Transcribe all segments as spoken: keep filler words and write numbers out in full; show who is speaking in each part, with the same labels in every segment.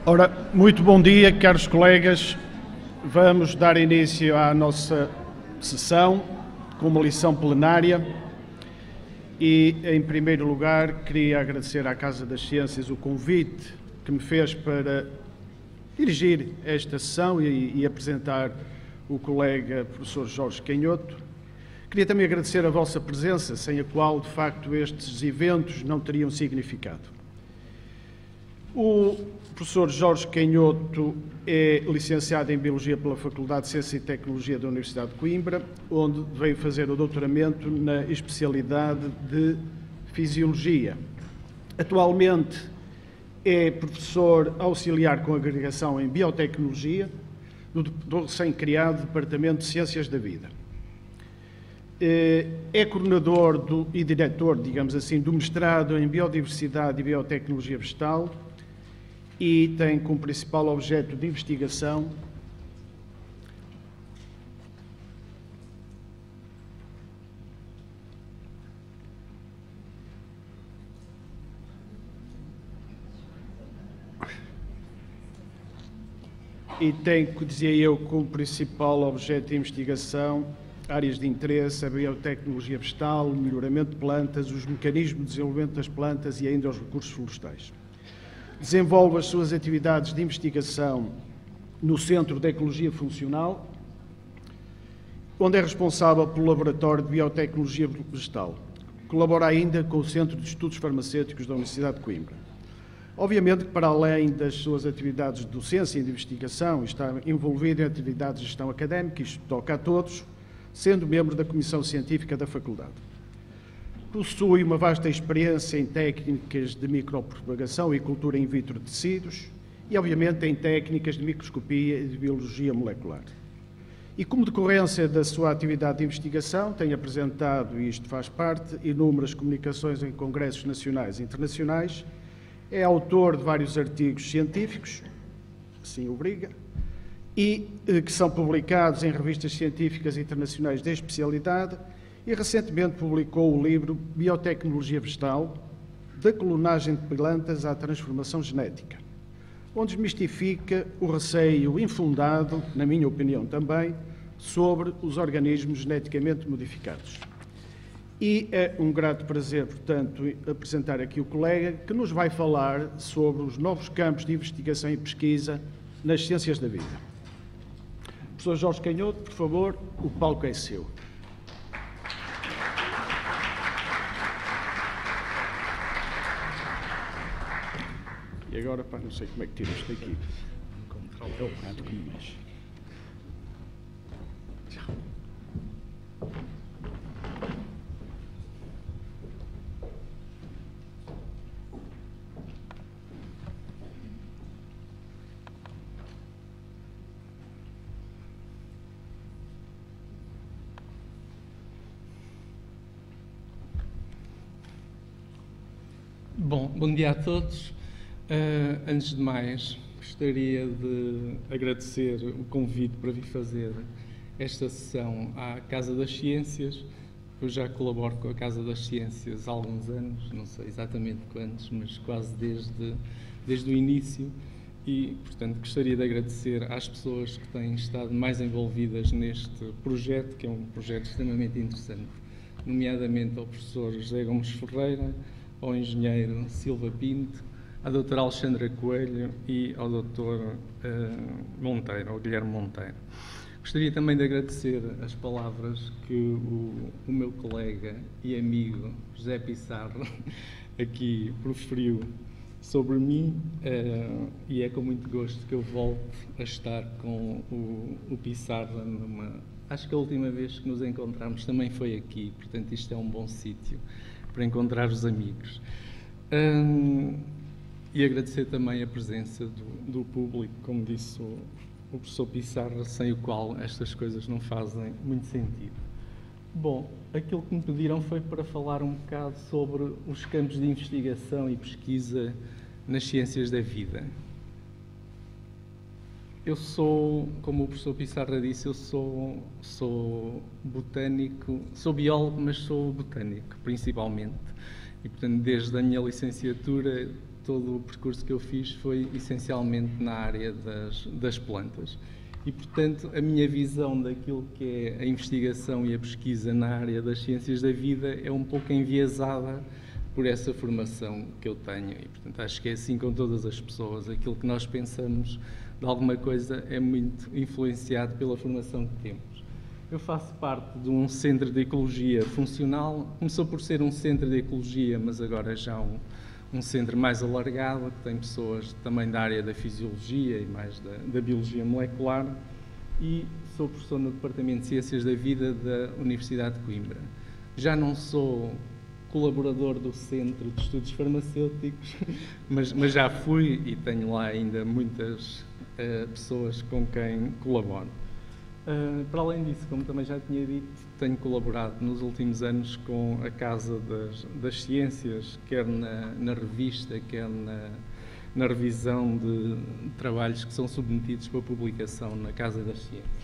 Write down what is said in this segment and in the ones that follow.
Speaker 1: Ora, muito bom dia, caros colegas. Vamos dar início à nossa sessão com uma lição plenária e, em primeiro lugar, queria agradecer à Casa das Ciências o convite que me fez para dirigir esta sessão e, e apresentar o colega professor Jorge Canhoto. Queria também agradecer a vossa presença, sem a qual, de facto, estes eventos não teriam significado. O professor Jorge Canhoto é licenciado em Biologia pela Faculdade de Ciência e Tecnologia da Universidade de Coimbra, onde veio fazer o doutoramento na especialidade de Fisiologia. Atualmente é professor auxiliar com agregação em Biotecnologia do recém-criado Departamento de Ciências da Vida. É coordenador do, e diretor, digamos assim, do mestrado em Biodiversidade e Biotecnologia Vegetal e tem como principal objeto de investigação e tem, dizia eu, como principal objeto de investigação áreas de interesse, a biotecnologia vegetal, o melhoramento de plantas, os mecanismos de desenvolvimento das plantas e ainda os recursos florestais. Desenvolve as suas atividades de investigação no Centro de Ecologia Funcional, onde é responsável pelo Laboratório de Biotecnologia Vegetal. Colabora ainda com o Centro de Estudos Farmacêuticos da Universidade de Coimbra. Obviamente que, para além das suas atividades de docência e de investigação, está envolvido em atividades de gestão académica, isto toca a todos, sendo membro da Comissão Científica da Faculdade. Possui uma vasta experiência em técnicas de micropropagação e cultura in vitro de tecidos e, obviamente, em técnicas de microscopia e de biologia molecular. E, como decorrência da sua atividade de investigação, tem apresentado, e isto faz parte, inúmeras comunicações em congressos nacionais e internacionais, é autor de vários artigos científicos, assim obriga, e que são publicados em revistas científicas internacionais de especialidade, e recentemente publicou o livro Biotecnologia Vegetal, da clonagem de plantas à transformação genética, onde desmistifica o receio infundado, na minha opinião também, sobre os organismos geneticamente modificados. E é um grato prazer, portanto, apresentar aqui o colega que nos vai falar sobre os novos campos de investigação e pesquisa nas ciências da vida. Professor Jorge Canhoto, por favor, o palco é seu. E agora, pá, não sei como é que tira isto aqui. É o rato que me mexe.
Speaker 2: Bom, bom dia a todos. Uh, antes de mais, gostaria de agradecer o convite para vir fazer esta sessão à Casa das Ciências. Eu já colaboro com a Casa das Ciências há alguns anos, não sei exatamente quantos, mas quase desde, desde o início. E, portanto, gostaria de agradecer às pessoas que têm estado mais envolvidas neste projeto, que é um projeto extremamente interessante, nomeadamente ao professor José Gomes Ferreira, ao engenheiro Silva Pinto, à doutora Alexandra Coelho e ao doutor uh, Monteiro, ao Guilherme Monteiro. Gostaria também de agradecer as palavras que o, o meu colega e amigo José Pissarra aqui proferiu sobre mim, uh, e é com muito gosto que eu volto a estar com o, o Pissarra numa... Acho que a última vez que nos encontramos também foi aqui, portanto isto é um bom sítio para encontrar os amigos. Um, e agradecer também a presença do, do público, como disse o, o professor Pissarra, sem o qual estas coisas não fazem muito sentido. Bom, aquilo que me pediram foi para falar um bocado sobre os campos de investigação e pesquisa nas ciências da vida. Eu sou, como o professor Pissarra disse, eu sou, sou botânico, sou biólogo, mas sou botânico, principalmente. E, portanto, desde a minha licenciatura todo o percurso que eu fiz foi essencialmente na área das, das plantas. E, portanto, a minha visão daquilo que é a investigação e a pesquisa na área das ciências da vida é um pouco enviesada por essa formação que eu tenho. E, portanto, acho que é assim com todas as pessoas. Aquilo que nós pensamos de alguma coisa é muito influenciado pela formação que temos. Eu faço parte de um centro de ecologia funcional. Começou por ser um centro de ecologia, mas agora já um, um centro mais alargado, que tem pessoas também da área da fisiologia e mais da, da biologia molecular. E sou professor no Departamento de Ciências da Vida da Universidade de Coimbra. Já não sou colaborador do Centro de Estudos Farmacêuticos, mas, mas já fui e tenho lá ainda muitas uh, pessoas com quem colaboro. Uh, para além disso, como também já tinha dito, tenho colaborado nos últimos anos com a Casa das, das Ciências, quer na, na revista, quer na, na revisão de trabalhos que são submetidos para publicação na Casa das Ciências.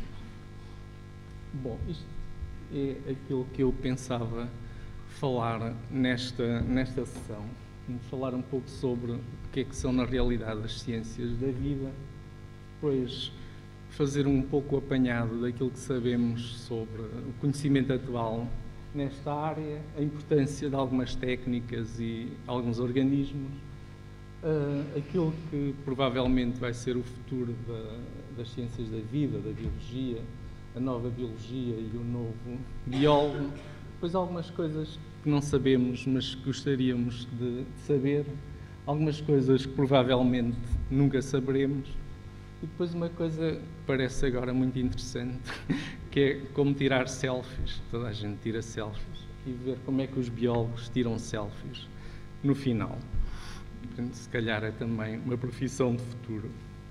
Speaker 2: Bom, isto é aquilo que eu pensava falar nesta, nesta sessão. Vamos falar um pouco sobre o que é que são na realidade as ciências da vida, depois fazer um pouco o apanhado daquilo que sabemos sobre o conhecimento atual nesta área, a importância de algumas técnicas e alguns organismos, uh, aquilo que provavelmente vai ser o futuro da, das ciências da vida, da biologia, a nova biologia e o novo biólogo, depois algumas coisas que não sabemos, mas que gostaríamos de, de saber, algumas coisas que provavelmente nunca saberemos, e depois uma coisa que parece agora muito interessante, que é como tirar selfies. Toda a gente tira selfies e ver como é que os biólogos tiram selfies no final. Portanto, se calhar é também uma profissão de futuro.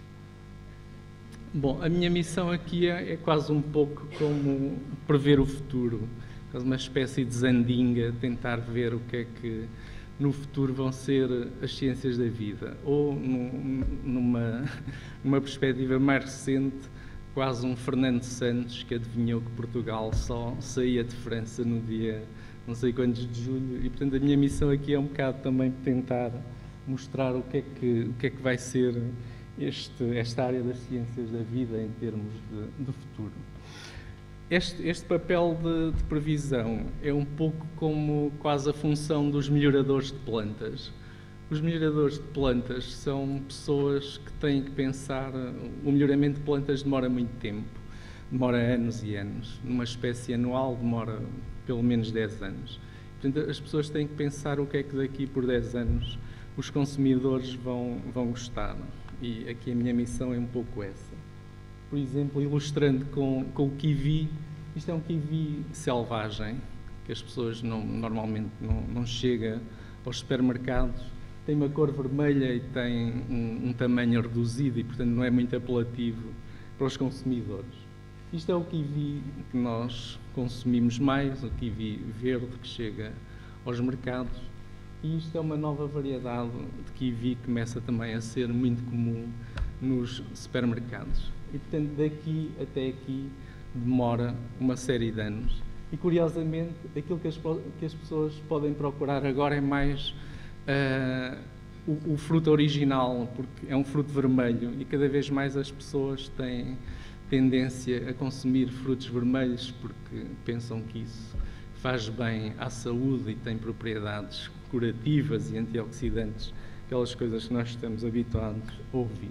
Speaker 2: Bom, a minha missão aqui é, é quase um pouco como prever o futuro, quase uma espécie de zandinga, tentar ver o que é que no futuro vão ser as ciências da vida, ou num, numa, numa perspectiva mais recente, quase um Fernando Santos que adivinhou que Portugal só saía de França no dia não sei quantos de julho, e portanto a minha missão aqui é um bocado também tentar mostrar o que é que, o que, é que vai ser este, esta área das ciências da vida em termos de, de futuro. Este, este papel de, de previsão é um pouco como quase a função dos melhoradores de plantas. Os melhoradores de plantas são pessoas que têm que pensar. O melhoramento de plantas demora muito tempo, demora anos e anos. Numa espécie anual demora pelo menos dez anos. Portanto, as pessoas têm que pensar o que é que daqui por dez anos os consumidores vão, vão gostar. E aqui a minha missão é um pouco essa. Por exemplo, ilustrando com, com o kiwi, isto é um kiwi selvagem, que as pessoas não, normalmente não, não chegam aos supermercados, tem uma cor vermelha e tem um, um tamanho reduzido e, portanto, não é muito apelativo para os consumidores. Isto é o kiwi que nós consumimos mais, o kiwi verde que chega aos mercados, e isto é uma nova variedade de kiwi que começa também a ser muito comum nos supermercados. E, portanto, daqui até aqui demora uma série de anos. E, curiosamente, aquilo que as, que as pessoas podem procurar agora é mais uh, o, o fruto original, porque é um fruto vermelho e cada vez mais as pessoas têm tendência a consumir frutos vermelhos porque pensam que isso faz bem à saúde e tem propriedades curativas e antioxidantes, aquelas coisas que nós estamos habituados a ouvir.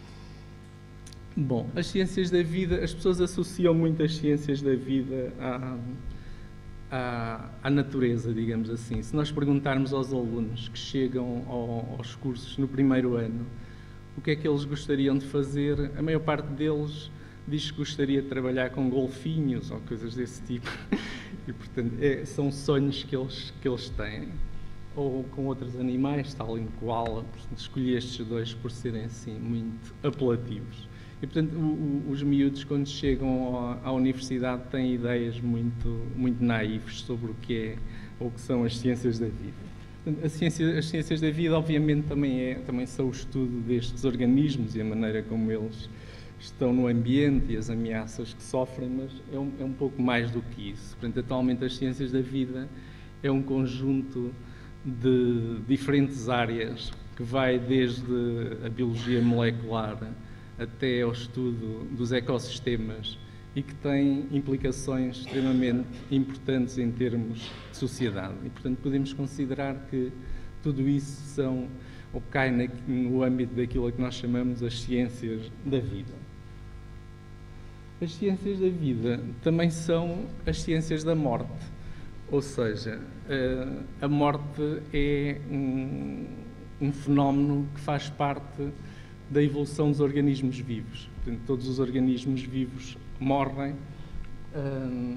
Speaker 2: Bom, as ciências da vida, as pessoas associam muito as ciências da vida à, à, à natureza, digamos assim. Se nós perguntarmos aos alunos que chegam ao, aos cursos no primeiro ano o que é que eles gostariam de fazer, a maior parte deles diz que gostaria de trabalhar com golfinhos ou coisas desse tipo. E, portanto, é, são sonhos que eles, que eles têm. Ou com outros animais, tal em koala. Escolhi estes dois por serem, assim, muito apelativos. E, portanto, o, o, os miúdos, quando chegam à, à universidade, têm ideias muito, muito naivas sobre o que é ou o que são as ciências da vida. Portanto, a ciência, as ciências da vida, obviamente, também, é, também são o estudo destes organismos e a maneira como eles estão no ambiente e as ameaças que sofrem, mas é um, é um pouco mais do que isso. Portanto, atualmente, as ciências da vida é um conjunto de diferentes áreas que vai desde a biologia molecular até ao estudo dos ecossistemas e que tem implicações extremamente importantes em termos de sociedade. E, portanto, podemos considerar que tudo isso são, ou cai no âmbito daquilo a que nós chamamos as ciências da vida. As ciências da vida também são as ciências da morte, ou seja, a morte é um, um fenómeno que faz parte da evolução dos organismos vivos. Portanto, todos os organismos vivos morrem um,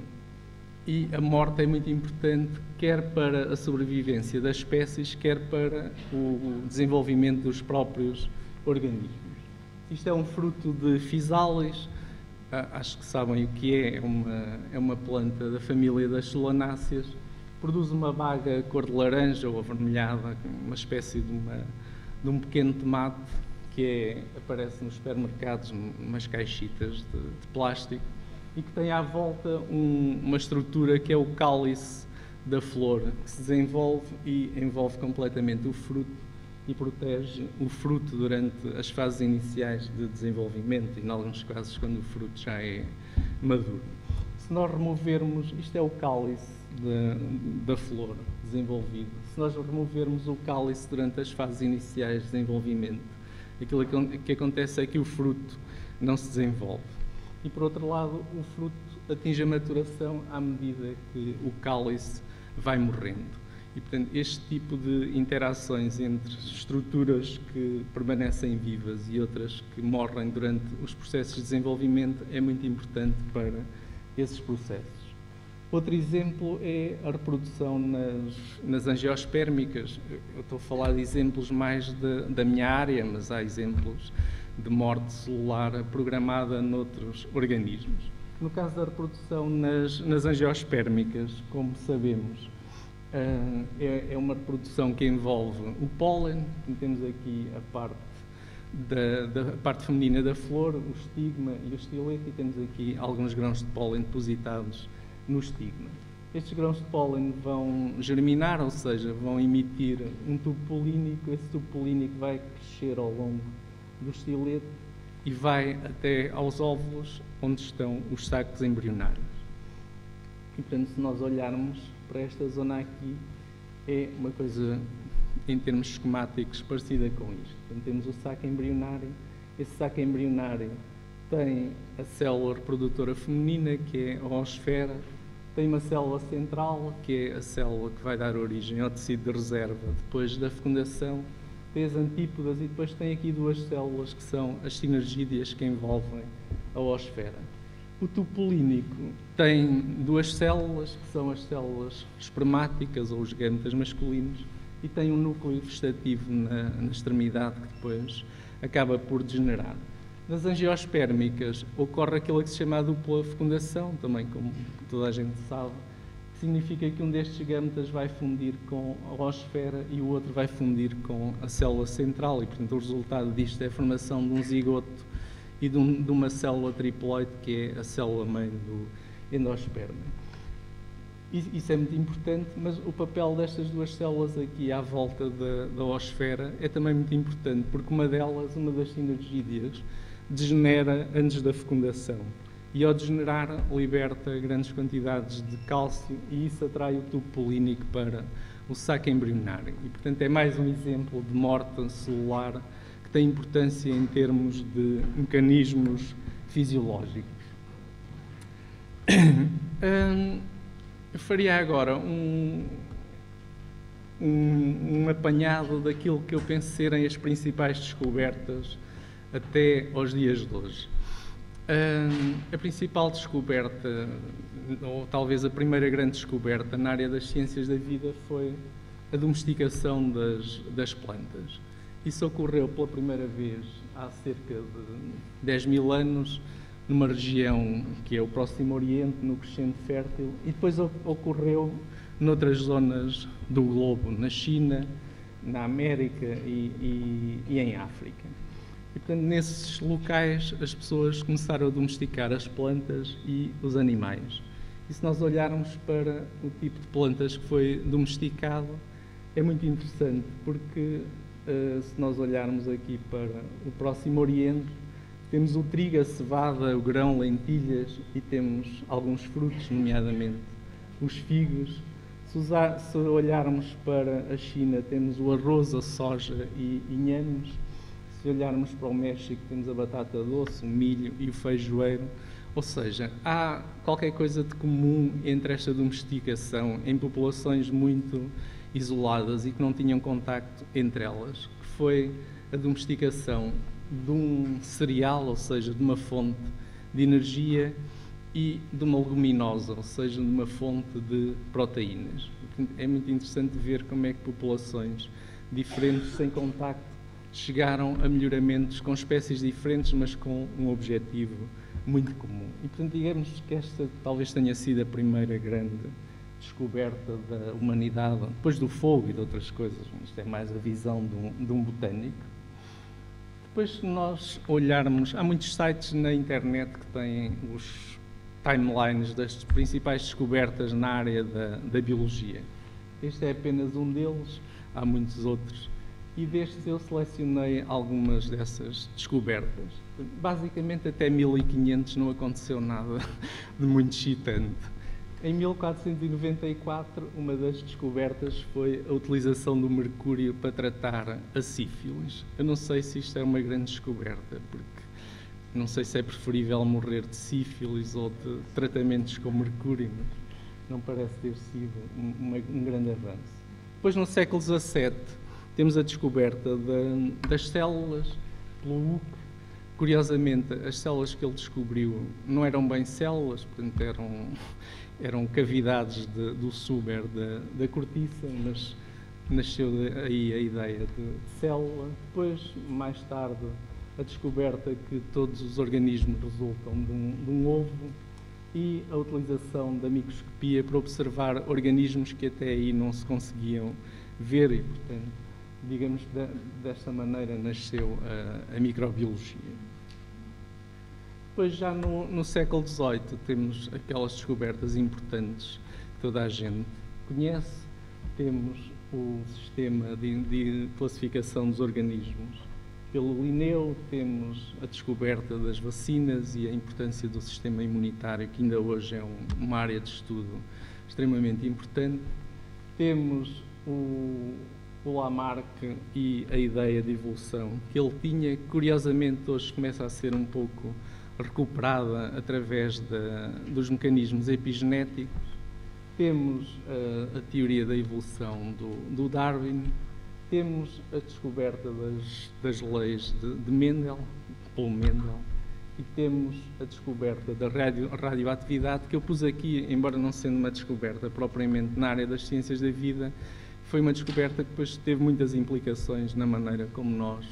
Speaker 2: e a morte é muito importante quer para a sobrevivência das espécies, quer para o desenvolvimento dos próprios organismos. Isto é um fruto de Physalis, acho que sabem o que é, é uma, é uma planta da família das solanáceas, produz uma baga cor de laranja ou avermelhada, uma espécie de, uma, de um pequeno tomate que é, aparece nos supermercados, umas caixinhas de, de plástico, e que tem à volta um, uma estrutura que é o cálice da flor, que se desenvolve e envolve completamente o fruto e protege o fruto durante as fases iniciais de desenvolvimento e, em alguns casos, quando o fruto já é maduro. Se nós removermos, isto é o cálice da, da flor desenvolvido, se nós removermos o cálice durante as fases iniciais de desenvolvimento, aquilo que acontece é que o fruto não se desenvolve. E, por outro lado, o fruto atinge a maturação à medida que o cálice vai morrendo. E, portanto, este tipo de interações entre estruturas que permanecem vivas e outras que morrem durante os processos de desenvolvimento é muito importante para esses processos. Outro exemplo é a reprodução nas, nas angiospermicas. Eu estou a falar de exemplos mais de, da minha área, mas há exemplos de morte celular programada noutros organismos. No caso da reprodução nas, nas angiospermicas, como sabemos, Uh, é, é uma reprodução que envolve o pólen, temos aqui a parte, da, da parte feminina da flor, o estigma e o estilete, e temos aqui alguns grãos de pólen depositados no estigma. Estes grãos de pólen vão germinar, ou seja, vão emitir um tubo polínico, esse tubo polínico vai crescer ao longo do estilete e vai até aos óvulos, onde estão os sacos embrionários. E, portanto, se nós olharmos para esta zona aqui, é uma coisa, em termos esquemáticos, parecida com isto. Portanto, temos o saco embrionário. Esse saco embrionário tem a célula reprodutora feminina, que é a oosfera, tem uma célula central, que é a célula que vai dar origem ao tecido de reserva depois da fecundação, tem as antípodas e depois tem aqui duas células que são as sinergídeas que envolvem a oosfera. O tubo polínico tem duas células, que são as células espermáticas ou os gametas masculinos, e tem um núcleo vegetativo na, na extremidade que depois acaba por degenerar. Nas angiospermicas ocorre aquilo que se chama a dupla fecundação, também como toda a gente sabe, que significa que um destes gametas vai fundir com a oosfera e o outro vai fundir com a célula central, e portanto o resultado disto é a formação de um zigoto e de, um, de uma célula triploide, que é a célula-mãe do endosperma. Isso é muito importante, mas o papel destas duas células aqui à volta da, da oosfera é também muito importante, porque uma delas, uma das sinergídeas, degenera antes da fecundação. E ao degenerar, liberta grandes quantidades de cálcio e isso atrai o tubo polínico para o saco embrionário. E, portanto, é mais um exemplo de morte celular tem importância em termos de mecanismos fisiológicos. Hum, eu faria agora um, um, um apanhado daquilo que eu penso serem as principais descobertas até aos dias de hoje. Hum, a principal descoberta, ou talvez a primeira grande descoberta na área das ciências da vida, foi a domesticação das, das plantas. Isso ocorreu pela primeira vez há cerca de dez mil anos, numa região que é o Próximo Oriente, no Crescente Fértil, e depois ocorreu noutras zonas do globo, na China, na América e, e, e em África. E, portanto, nesses locais as pessoas começaram a domesticar as plantas e os animais. E se nós olharmos para o tipo de plantas que foi domesticado, é muito interessante, porque uh, se nós olharmos aqui para o Próximo Oriente, temos o trigo, a cevada, o grão, lentilhas e temos alguns frutos, nomeadamente os figos. Se, usar, se olharmos para a China, temos o arroz, a soja e inhames. Se olharmos para o México, temos a batata doce, o milho e o feijoeiro. Ou seja, há qualquer coisa de comum entre esta domesticação em populações muito isoladas e que não tinham contacto entre elas, que foi a domesticação de um cereal, ou seja, de uma fonte de energia, e de uma leguminosa, ou seja, de uma fonte de proteínas. É muito interessante ver como é que populações diferentes, sem contacto, chegaram a melhoramentos com espécies diferentes, mas com um objetivo muito comum. E, portanto, digamos que esta talvez tenha sido a primeira grande descoberta da humanidade, depois do fogo e de outras coisas. Isto é mais a visão de um, de um botânico. Depois, se nós olharmos, há muitos sites na internet que têm os timelines das principais descobertas na área da, da biologia. Este é apenas um deles, há muitos outros. E destes eu selecionei algumas dessas descobertas. Basicamente, até mil e quinhentos não aconteceu nada de muito excitante. Em mil quatrocentos e noventa e quatro, uma das descobertas foi a utilização do mercúrio para tratar a sífilis. Eu não sei se isto é uma grande descoberta, porque não sei se é preferível morrer de sífilis ou de tratamentos com mercúrio, mas não parece ter sido um, uma, um grande avanço. Depois, no século dezassete, temos a descoberta da, das células pelo Hooke. Curiosamente, as células que ele descobriu não eram bem células, portanto eram, eram cavidades de, do suber da, da cortiça, mas nasceu aí a ideia de, de célula. Depois, mais tarde, a descoberta que todos os organismos resultam de um, de um ovo e a utilização da microscopia para observar organismos que até aí não se conseguiam ver e, portanto, digamos, de, desta maneira nasceu a, a microbiologia. Depois, já no, no século dezoito, temos aquelas descobertas importantes que toda a gente conhece. Temos o sistema de, de classificação dos organismos pelo Linneu, temos a descoberta das vacinas e a importância do sistema imunitário, que ainda hoje é um, uma área de estudo extremamente importante. Temos o, o Lamarck e a ideia de evolução que ele tinha, que curiosamente hoje começa a ser um pouco recuperada através da, dos mecanismos epigenéticos. Temos uh, a teoria da evolução do, do Darwin. Temos a descoberta das, das leis de, de Mendel, pelo Mendel, e temos a descoberta da radio, radioatividade, que eu pus aqui, embora não sendo uma descoberta propriamente na área das ciências da vida, foi uma descoberta que depois teve muitas implicações na maneira como nós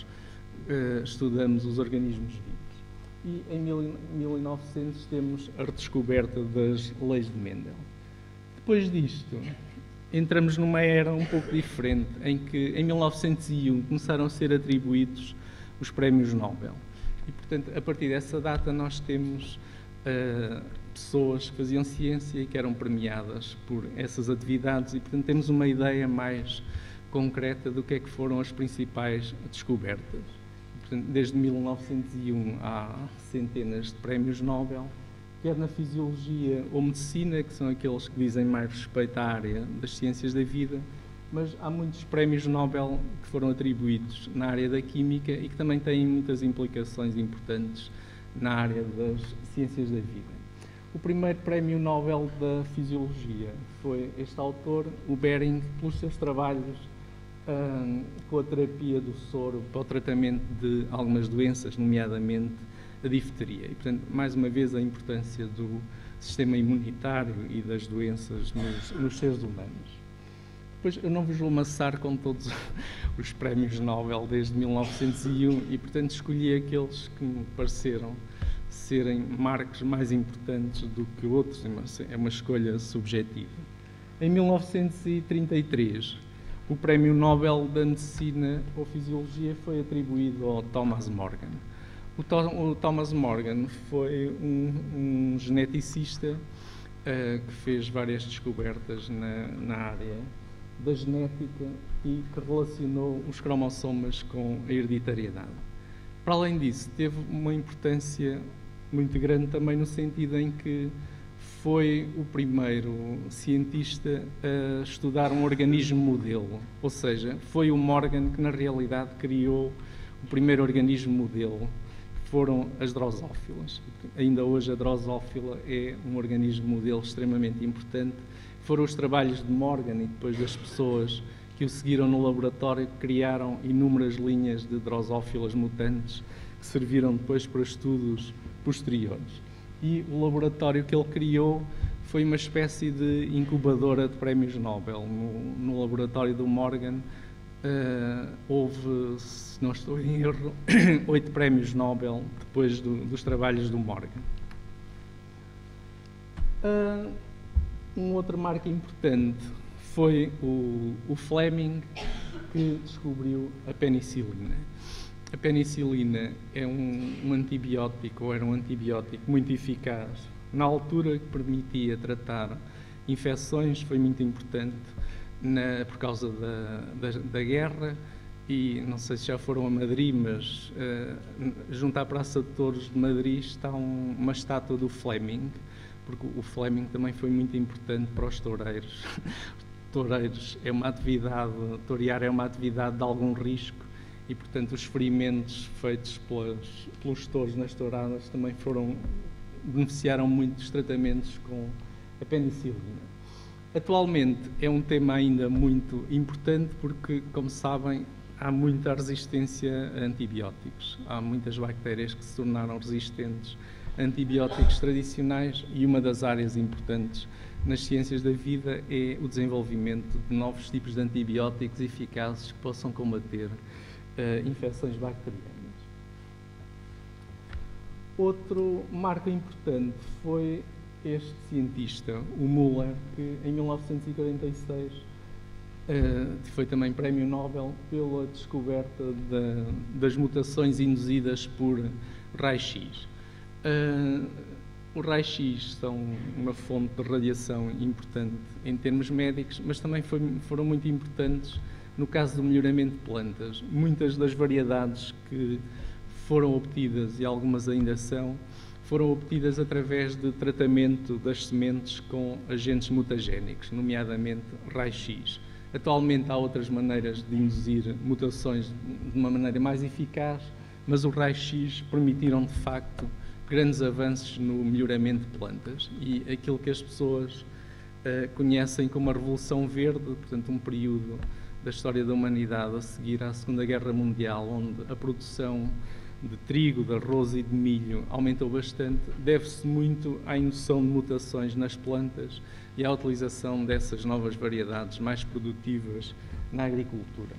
Speaker 2: uh, estudamos os organismos vivos. E em mil e novecentos temos a redescoberta das leis de Mendel. Depois disto, entramos numa era um pouco diferente, em que em mil novecentos e um começaram a ser atribuídos os prémios Nobel. E, portanto, a partir dessa data nós temos uh, pessoas que faziam ciência e que eram premiadas por essas atividades e, portanto, temos uma ideia mais concreta do que é que foram as principais descobertas. Portanto, desde mil novecentos e um há centenas de prémios Nobel, quer na fisiologia ou medicina, que são aqueles que dizem mais respeito à área das ciências da vida, mas há muitos prémios Nobel que foram atribuídos na área da química e que também têm muitas implicações importantes na área das ciências da vida. O primeiro prémio Nobel da fisiologia foi este autor, o Behring, pelos seus trabalhos hum, com a terapia do soro para o tratamento de algumas doenças, nomeadamente a difteria. E, portanto, mais uma vez, a importância do sistema imunitário e das doenças nos, nos seres humanos. Depois, eu não vos vou amassar com todos os prémios Nobel desde mil novecentos e um e, portanto, escolhi aqueles que me pareceram serem marcos mais importantes do que outros. É uma escolha subjetiva. Em mil novecentos e trinta e três, o prémio Nobel da Medicina ou Fisiologia foi atribuído ao Thomas Morgan. O, Tom, o Thomas Morgan foi um, um geneticista uh, que fez várias descobertas na, na área da genética e que relacionou os cromossomas com a hereditariedade. Para além disso, teve uma importância muito grande também no sentido em que foi o primeiro cientista a estudar um organismo modelo, ou seja, foi o Morgan que na realidade criou o primeiro organismo modelo, que foram as drosófilas. Ainda hoje a drosófila é um organismo modelo extremamente importante. Foram os trabalhos de Morgan e depois das pessoas que o seguiram no laboratório que criaram inúmeras linhas de drosófilas mutantes que serviram depois para estudos posteriores. E o laboratório que ele criou foi uma espécie de incubadora de prémios Nobel. No, no laboratório do Morgan uh, houve, se não estou em erro, oito prémios Nobel depois do, dos trabalhos do Morgan. Uh, um outro marco importante foi o, o Fleming, que descobriu a penicilina. A penicilina é um, um antibiótico, ou era um antibiótico muito eficaz. Na altura que permitia tratar infecções, foi muito importante na, por causa da, da, da guerra. E não sei se já foram a Madrid, mas uh, junto à Praça de Touros de Madrid está um, uma estátua do Fleming, porque o Fleming também foi muito importante para os toureiros. Toureiros é uma atividade, tourear é uma atividade de algum risco. E, portanto, os ferimentos feitos pelas, pelos touros nas touradas também foram, beneficiaram muito dos tratamentos com a penicilina. Atualmente é um tema ainda muito importante porque, como sabem, há muita resistência a antibióticos. Há muitas bactérias que se tornaram resistentes a antibióticos tradicionais e uma das áreas importantes nas ciências da vida é o desenvolvimento de novos tipos de antibióticos eficazes que possam combater Uh, infecções bacterianas. Outro marco importante foi este cientista, o Müller, que em mil novecentos e quarenta e seis uh, foi também prémio Nobel pela descoberta da, das mutações induzidas por raio-x. Uh, os raios-x são uma fonte de radiação importante em termos médicos, mas também foi, foram muito importantes no caso do melhoramento de plantas. Muitas das variedades que foram obtidas, e algumas ainda são, foram obtidas através de tratamento das sementes com agentes mutagénicos, nomeadamente raio-x. Atualmente há outras maneiras de induzir mutações de uma maneira mais eficaz, mas o raio-x permitiram, de facto, grandes avanços no melhoramento de plantas e aquilo que as pessoas uh, conhecem como a Revolução Verde, portanto, um período da história da humanidade a seguir à Segunda Guerra Mundial, onde a produção de trigo, de arroz e de milho aumentou bastante, deve-se muito à indução de mutações nas plantas e à utilização dessas novas variedades mais produtivas na agricultura.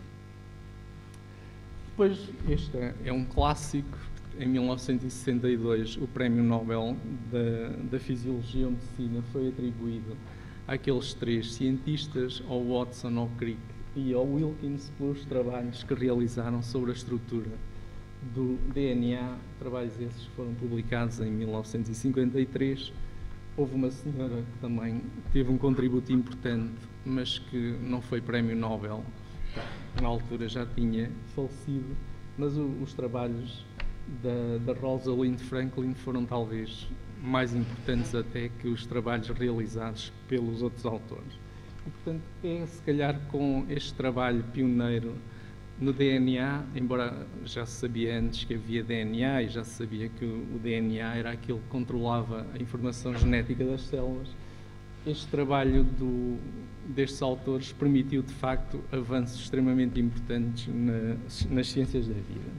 Speaker 2: Depois, este é um clássico. Em mil novecentos e sessenta e dois, o Prémio Nobel da, da Fisiologia ou Medicina foi atribuído àqueles três cientistas, ao Watson, ao Crick e ao Wilkins, pelos trabalhos que realizaram sobre a estrutura do D N A. Trabalhos esses foram publicados em mil novecentos e cinquenta e três. Houve uma senhora que também teve um contributo importante, mas que não foi Prémio Nobel, na altura já tinha falecido, mas o, os trabalhos da, da Rosalind Franklin foram talvez mais importantes até que os trabalhos realizados pelos outros autores. E, portanto, é se calhar com este trabalho pioneiro no D N A, embora já se sabia antes que havia D N A e já se sabia que o D N A era aquilo que controlava a informação genética das células, este trabalho do, destes autores permitiu, de facto, avanços extremamente importantes na, nas ciências da vida.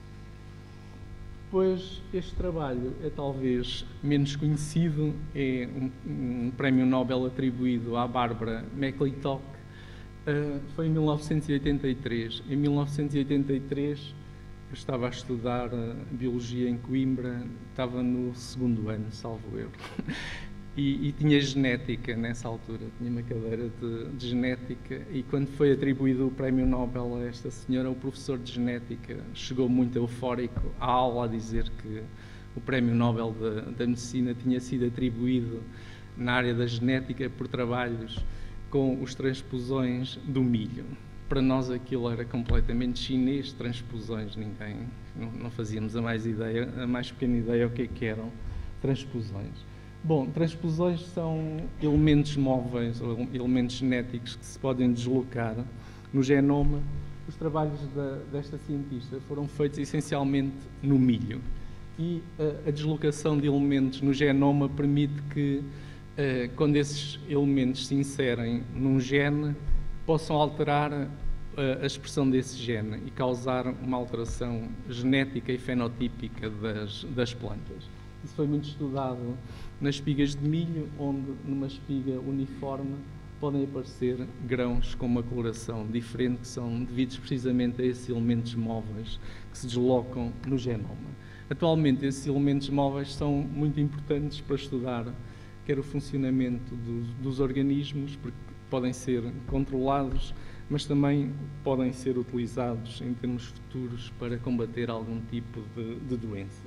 Speaker 2: Depois, este trabalho é talvez menos conhecido, é um, um prémio Nobel atribuído à Barbara McClintock, uh, foi em mil novecentos e oitenta e três. Em mil novecentos e oitenta e três, eu estava a estudar uh, Biologia em Coimbra, estava no segundo ano, salvo erro, e, e tinha genética nessa altura, tinha uma cadeira de, de genética, e quando foi atribuído o prémio Nobel a esta senhora, o professor de genética chegou muito eufórico à aula a dizer que o prémio Nobel da, da Medicina tinha sido atribuído na área da genética por trabalhos com os transposões do milho. Para nós aquilo era completamente chinês, transposões, ninguém, não, não fazíamos a mais ideia, a mais pequena ideia o que é que eram transposões. Bom, transposões são elementos móveis ou elementos genéticos que se podem deslocar no genoma. Os trabalhos da, desta cientista foram feitos essencialmente no milho e a, a deslocação de elementos no genoma permite que, uh, quando esses elementos se inserem num gene, possam alterar uh, a expressão desse gene e causar uma alteração genética e fenotípica das, das plantas. Isso foi muito estudado nas espigas de milho, onde numa espiga uniforme podem aparecer grãos com uma coloração diferente, que são devidos precisamente a esses elementos móveis que se deslocam no genoma. Atualmente, esses elementos móveis são muito importantes para estudar quer o funcionamento dos, dos organismos, porque podem ser controlados, mas também podem ser utilizados em termos futuros para combater algum tipo de, de doenças.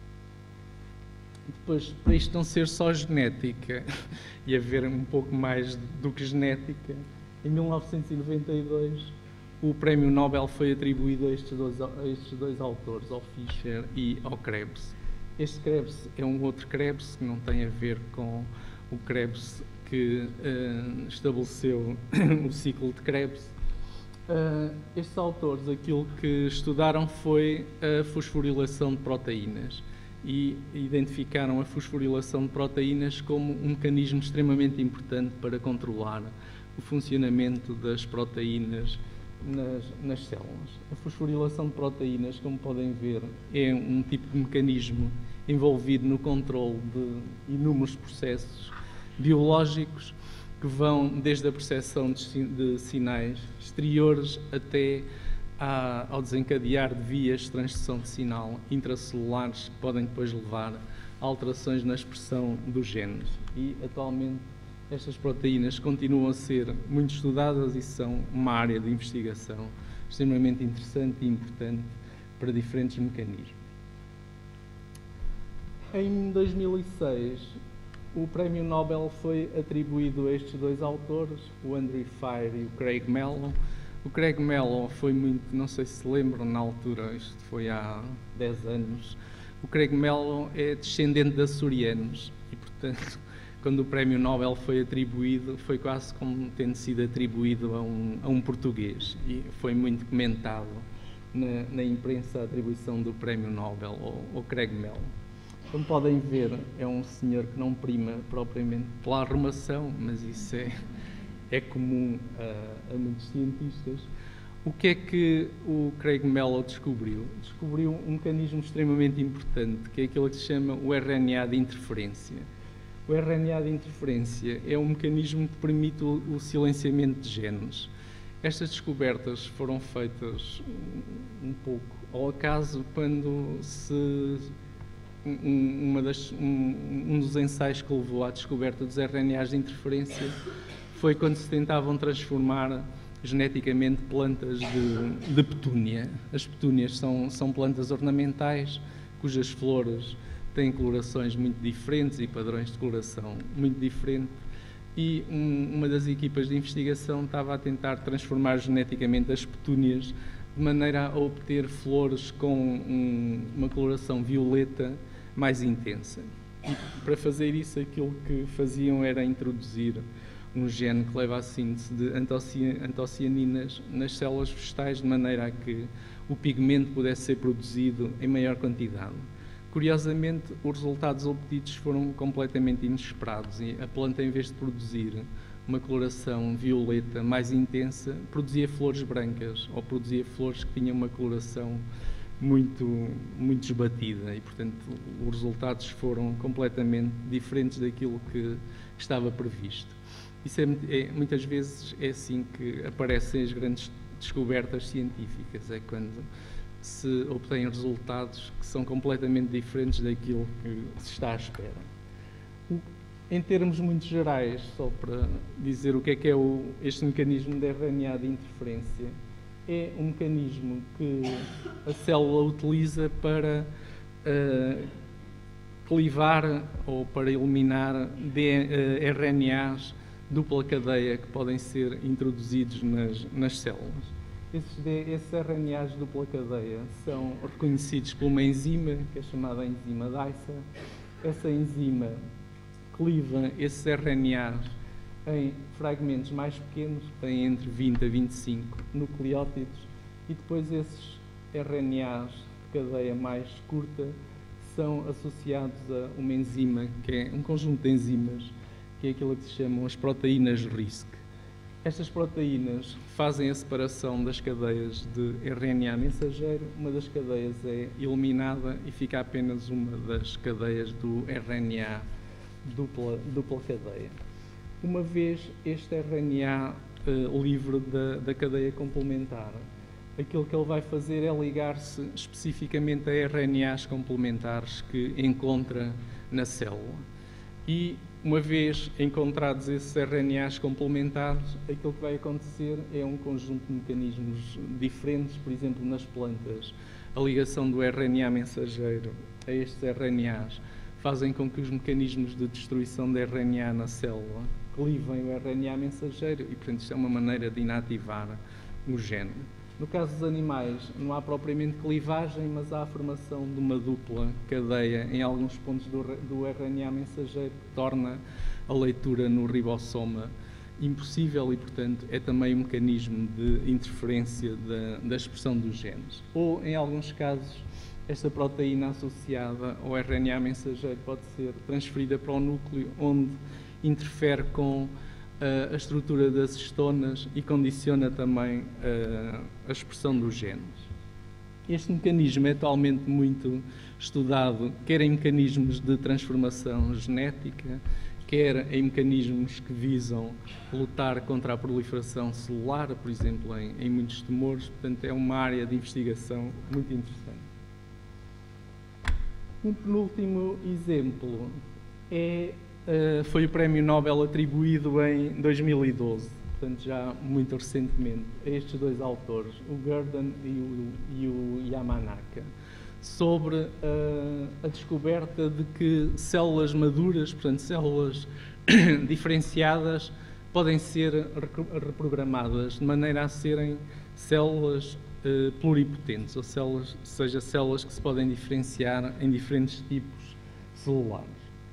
Speaker 2: Depois, para isto não ser só genética e haver um pouco mais do que genética, em mil novecentos e noventa e dois o Prémio Nobel foi atribuído a estes dois, a estes dois autores, ao Fischer e ao Krebs. Este Krebs é um outro Krebs que não tem a ver com o Krebs que uh, estabeleceu o ciclo de Krebs. Uh, estes autores, aquilo que estudaram foi a fosforilação de proteínas e identificaram a fosforilação de proteínas como um mecanismo extremamente importante para controlar o funcionamento das proteínas nas, nas células. A fosforilação de proteínas, como podem ver, é um tipo de mecanismo envolvido no controle de inúmeros processos biológicos que vão desde a percepção de sinais exteriores até ao desencadear de vias de transdução de sinal intracelulares que podem depois levar a alterações na expressão dos genes. E, atualmente, estas proteínas continuam a ser muito estudadas e são uma área de investigação extremamente interessante e importante para diferentes mecanismos. Em dois mil e seis, o Prémio Nobel foi atribuído a estes dois autores, o Andrew Fire e o Craig Mellon. O Craig Mellon foi muito, não sei se se lembram, na altura, isto foi há dez anos, o Craig Mellon é descendente de açorianos e, portanto, quando o Prémio Nobel foi atribuído, foi quase como tendo sido atribuído a um, a um português e foi muito comentado na, na imprensa a atribuição do Prémio Nobel ao, ao Craig Mellon. Como podem ver, é um senhor que não prima propriamente pela arrumação, mas isso é... é comum a, a muitos cientistas. O que é que o Craig Mellon descobriu? Descobriu um mecanismo extremamente importante, que é aquele que se chama o R N A de interferência. O R N A de interferência é um mecanismo que permite o, o silenciamento de genes. Estas descobertas foram feitas um, um pouco ao acaso quando se... Um, uma das, um, um dos ensaios que levou à descoberta dos R N As de interferência foi quando se tentavam transformar geneticamente plantas de, de petúnia. As petúnias são, são plantas ornamentais cujas flores têm colorações muito diferentes e padrões de coloração muito diferentes e um, uma das equipas de investigação estava a tentar transformar geneticamente as petúnias de maneira a obter flores com um, uma coloração violeta mais intensa. E para fazer isso, aquilo que faziam era introduzir um gene que leva à síntese de antocianinas nas células vegetais, de maneira a que o pigmento pudesse ser produzido em maior quantidade. Curiosamente, os resultados obtidos foram completamente inesperados e a planta, em vez de produzir uma coloração violeta mais intensa, produzia flores brancas ou produzia flores que tinham uma coloração muito, muito esbatida e, portanto, os resultados foram completamente diferentes daquilo que estava previsto. Isso é, é, muitas vezes é assim que aparecem as grandes descobertas científicas, é quando se obtêm resultados que são completamente diferentes daquilo que se está à espera. O, em termos muito gerais, só para dizer o que é que é o, este mecanismo de R N A de interferência, é um mecanismo que a célula utiliza para uh, clivar ou para eliminar de, uh, R N As dupla cadeia que podem ser introduzidos nas, nas células. Esses, esses R N As de dupla cadeia são reconhecidos por uma enzima, que é chamada enzima DAISA. Essa enzima cliva esses R N As em fragmentos mais pequenos, que têm entre vinte a vinte e cinco nucleótidos, e depois esses R N As de cadeia mais curta são associados a uma enzima, que é um conjunto de enzimas, que é aquilo que se chamam as proteínas RISC. Estas proteínas fazem a separação das cadeias de R N A mensageiro, uma das cadeias é eliminada e fica apenas uma das cadeias do R N A dupla, dupla cadeia. Uma vez este R N A uh, livre da, da cadeia complementar, aquilo que ele vai fazer é ligar-se especificamente a R N As complementares que encontra na célula. E, uma vez encontrados esses R N As complementares, aquilo que vai acontecer é um conjunto de mecanismos diferentes. Por exemplo, nas plantas, a ligação do R N A mensageiro a estes R N As fazem com que os mecanismos de destruição de R N A na célula clivem o R N A mensageiro e, portanto, isto é uma maneira de inativar o gene. No caso dos animais, não há propriamente clivagem, mas há a formação de uma dupla cadeia em alguns pontos do, do R N A mensageiro, que torna a leitura no ribossoma impossível e, portanto, é também um mecanismo de interferência da, da expressão dos genes. Ou, em alguns casos, esta proteína associada ao R N A mensageiro pode ser transferida para o núcleo, onde interfere com Uh, a estrutura das histonas e condiciona também uh, a expressão dos genes. Este mecanismo é atualmente muito estudado, quer em mecanismos de transformação genética, quer em mecanismos que visam lutar contra a proliferação celular, por exemplo, em, em muitos tumores. Portanto, é uma área de investigação muito interessante. Um penúltimo exemplo é Uh, foi o Prémio Nobel atribuído em dois mil e doze, portanto já muito recentemente, a estes dois autores, o Gurdon e o, e o Yamanaka, sobre uh, a descoberta de que células maduras, portanto células diferenciadas, podem ser reprogramadas de maneira a serem células uh, pluripotentes, ou células, seja, células que se podem diferenciar em diferentes tipos celulares.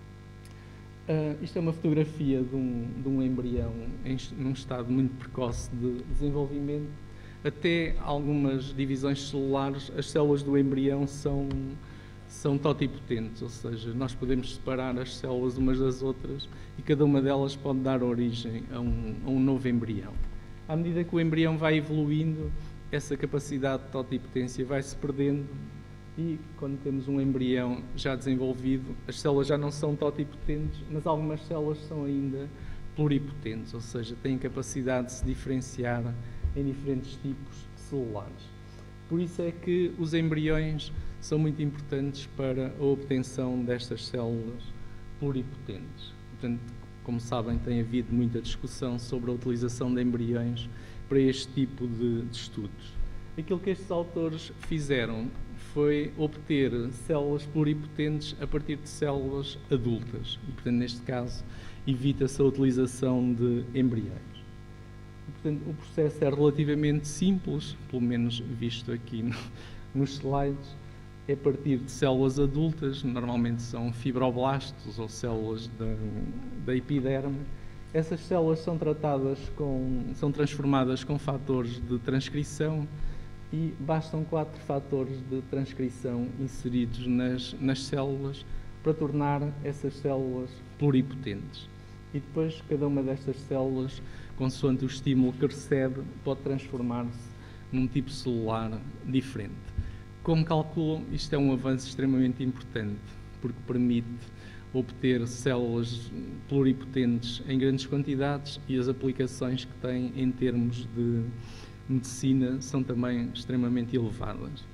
Speaker 2: Uh, isto é uma fotografia de um, de um embrião em num estado muito precoce de desenvolvimento. Até algumas divisões celulares, as células do embrião são, são totipotentes, ou seja, nós podemos separar as células umas das outras e cada uma delas pode dar origem a um, a um novo embrião. À medida que o embrião vai evoluindo, essa capacidade de totipotência vai se perdendo. E, quando temos um embrião já desenvolvido, as células já não são totipotentes, mas algumas células são ainda pluripotentes, ou seja, têm capacidade de se diferenciar em diferentes tipos celulares. Por isso é que os embriões são muito importantes para a obtenção destas células pluripotentes. Portanto, como sabem, tem havido muita discussão sobre a utilização de embriões para este tipo de, de estudos. Aquilo que estes autores fizeram foi obter células pluripotentes a partir de células adultas. E, portanto, neste caso, evita-se a utilização de embriões. E, portanto, o processo é relativamente simples, pelo menos visto aqui no, nos slides. É a partir de células adultas, normalmente são fibroblastos ou células da, da epiderme. Essas células são tratadas com, são transformadas com fatores de transcrição, e bastam quatro fatores de transcrição inseridos nas, nas células para tornar essas células pluripotentes. E depois, cada uma destas células, consoante o estímulo que recebe, pode transformar-se num tipo celular diferente. Como calculam, isto é um avanço extremamente importante, porque permite obter células pluripotentes em grandes quantidades e as aplicações que têm em termos de medicina são também extremamente elevadas.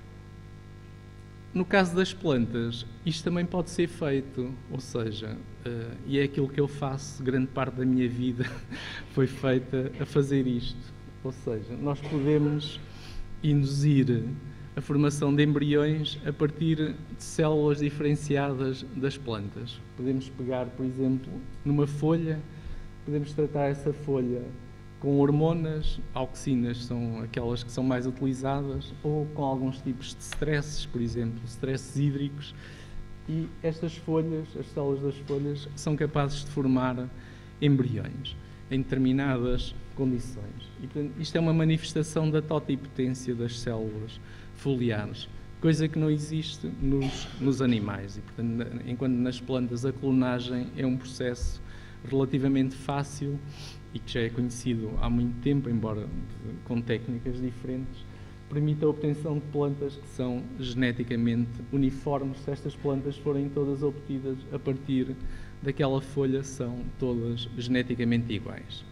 Speaker 2: No caso das plantas, isto também pode ser feito, ou seja, uh, e é aquilo que eu faço, grande parte da minha vida foi feita a fazer isto. Ou seja, nós podemos induzir a formação de embriões a partir de células diferenciadas das plantas. Podemos pegar, por exemplo, numa folha podemos tratar essa folha com hormonas, auxinas são aquelas que são mais utilizadas, ou com alguns tipos de stresses, por exemplo, stresses hídricos, e estas folhas, as células das folhas, são capazes de formar embriões em determinadas condições. E, portanto, isto é uma manifestação da totipotência das células foliares, coisa que não existe nos, nos animais. E, portanto, enquanto nas plantas a clonagem é um processo relativamente fácil e que já é conhecido há muito tempo, embora com técnicas diferentes, permite a obtenção de plantas que são geneticamente uniformes. Se estas plantas forem todas obtidas a partir daquela folha, são todas geneticamente iguais.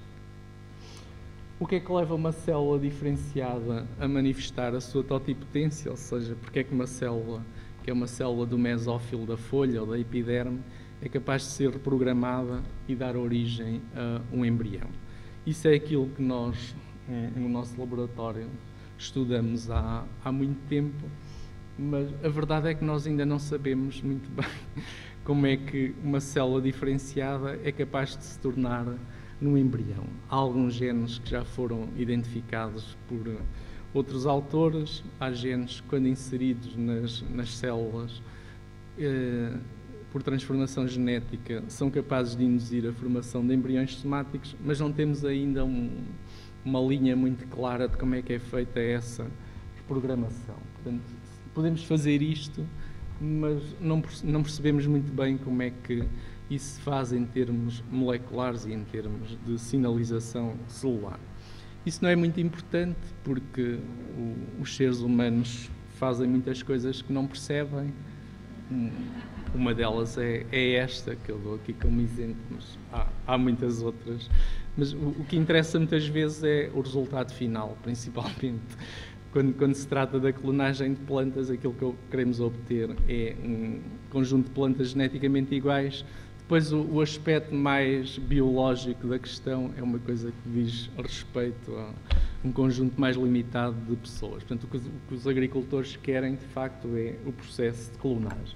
Speaker 2: O que é que leva uma célula diferenciada a manifestar a sua totipotência? Ou seja, porque é que uma célula, que é uma célula do mesófilo da folha ou da epiderme, é capaz de ser reprogramada e dar origem a um embrião? Isso é aquilo que nós, no nosso laboratório, estudamos há, há muito tempo, mas a verdade é que nós ainda não sabemos muito bem como é que uma célula diferenciada é capaz de se tornar num embrião. Há alguns genes que já foram identificados por outros autores, há genes, quando inseridos nas, nas células, eh, por transformação genética, são capazes de induzir a formação de embriões somáticos, mas não temos ainda um, uma linha muito clara de como é que é feita essa reprogramação. Portanto, podemos fazer isto, mas não, não percebemos muito bem como é que isso se faz em termos moleculares e em termos de sinalização celular. Isso não é muito importante porque o, os seres humanos fazem muitas coisas que não percebem. Uma delas é, é esta, que eu dou aqui como exemplo, mas há, há muitas outras. Mas o, o que interessa muitas vezes é o resultado final, principalmente. Quando, quando se trata da clonagem de plantas, aquilo que queremos obter é um conjunto de plantas geneticamente iguais. Depois, o, o aspecto mais biológico da questão é uma coisa que diz respeito a um conjunto mais limitado de pessoas. Portanto, o que, o que os agricultores querem, de facto, é o processo de clonagem.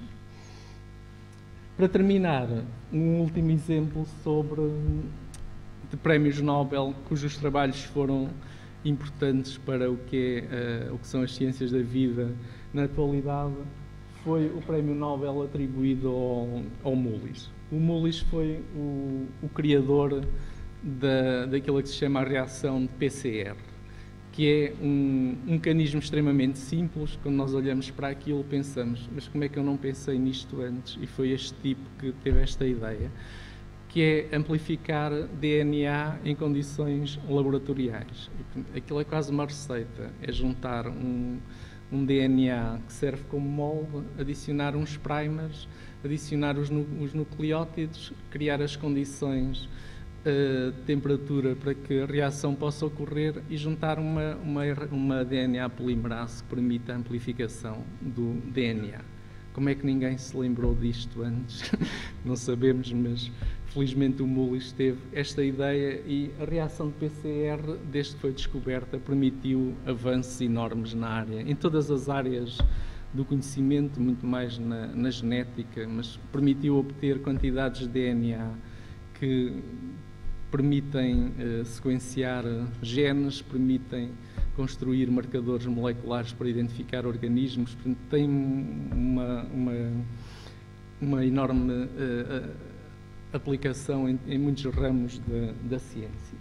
Speaker 2: Para terminar, um último exemplo sobre de prémios Nobel cujos trabalhos foram importantes para o que, é, uh, o que são as ciências da vida na atualidade, foi o prémio Nobel atribuído ao, ao Mullis. O Mullis foi o, o criador da, daquilo que se chama a reação de P C R, que é um, um mecanismo extremamente simples. Quando nós olhamos para aquilo, pensamos, mas como é que eu não pensei nisto antes? E foi este tipo que teve esta ideia, que é amplificar D N A em condições laboratoriais. Aquilo é quase uma receita, é juntar um, um D N A que serve como molde, adicionar uns primers, adicionar os, os nucleótidos, criar as condições Uh, temperatura para que a reação possa ocorrer e juntar uma, uma, uma D N A polimerase que permita a amplificação do D N A. Como é que ninguém se lembrou disto antes? Não sabemos, mas felizmente o Mullis teve esta ideia e a reação de P C R, desde que foi descoberta, permitiu avanços enormes na área, em todas as áreas do conhecimento, muito mais na, na genética, mas permitiu obter quantidades de D N A que permitem uh, sequenciar genes, permitem construir marcadores moleculares para identificar organismos. Portanto, tem uma, uma, uma enorme uh, aplicação em, em muitos ramos da, da ciência.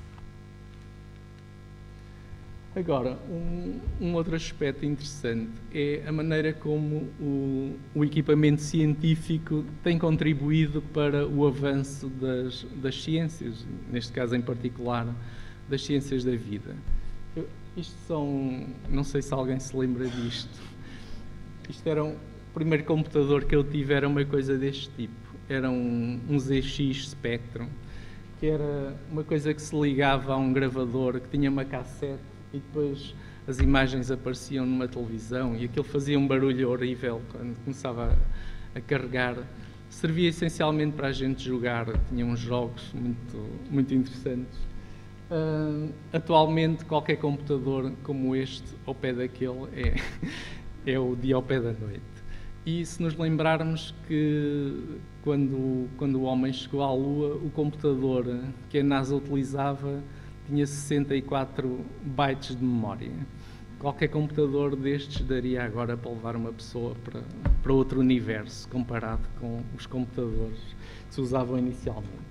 Speaker 2: Agora, um, um outro aspecto interessante é a maneira como o, o equipamento científico tem contribuído para o avanço das, das ciências, neste caso em particular, das ciências da vida. Eu, isto são, não sei se alguém se lembra disto, isto era um, o primeiro computador que eu tive era uma coisa deste tipo, era um, um Z X Spectrum, que era uma coisa que se ligava a um gravador que tinha uma cassete, e depois as imagens apareciam numa televisão e aquilo fazia um barulho horrível quando começava a, a carregar. Servia essencialmente para a gente jogar, tinha uns jogos muito, muito interessantes. Uh, atualmente, qualquer computador como este, ao pé daquele, é, é o dia ao pé da noite. E se nos lembrarmos que quando, quando o homem chegou à Lua, o computador que a NASA utilizava tinha sessenta e quatro bytes de memória. Qualquer computador destes daria agora para levar uma pessoa para, para outro universo, comparado com os computadores que se usavam inicialmente.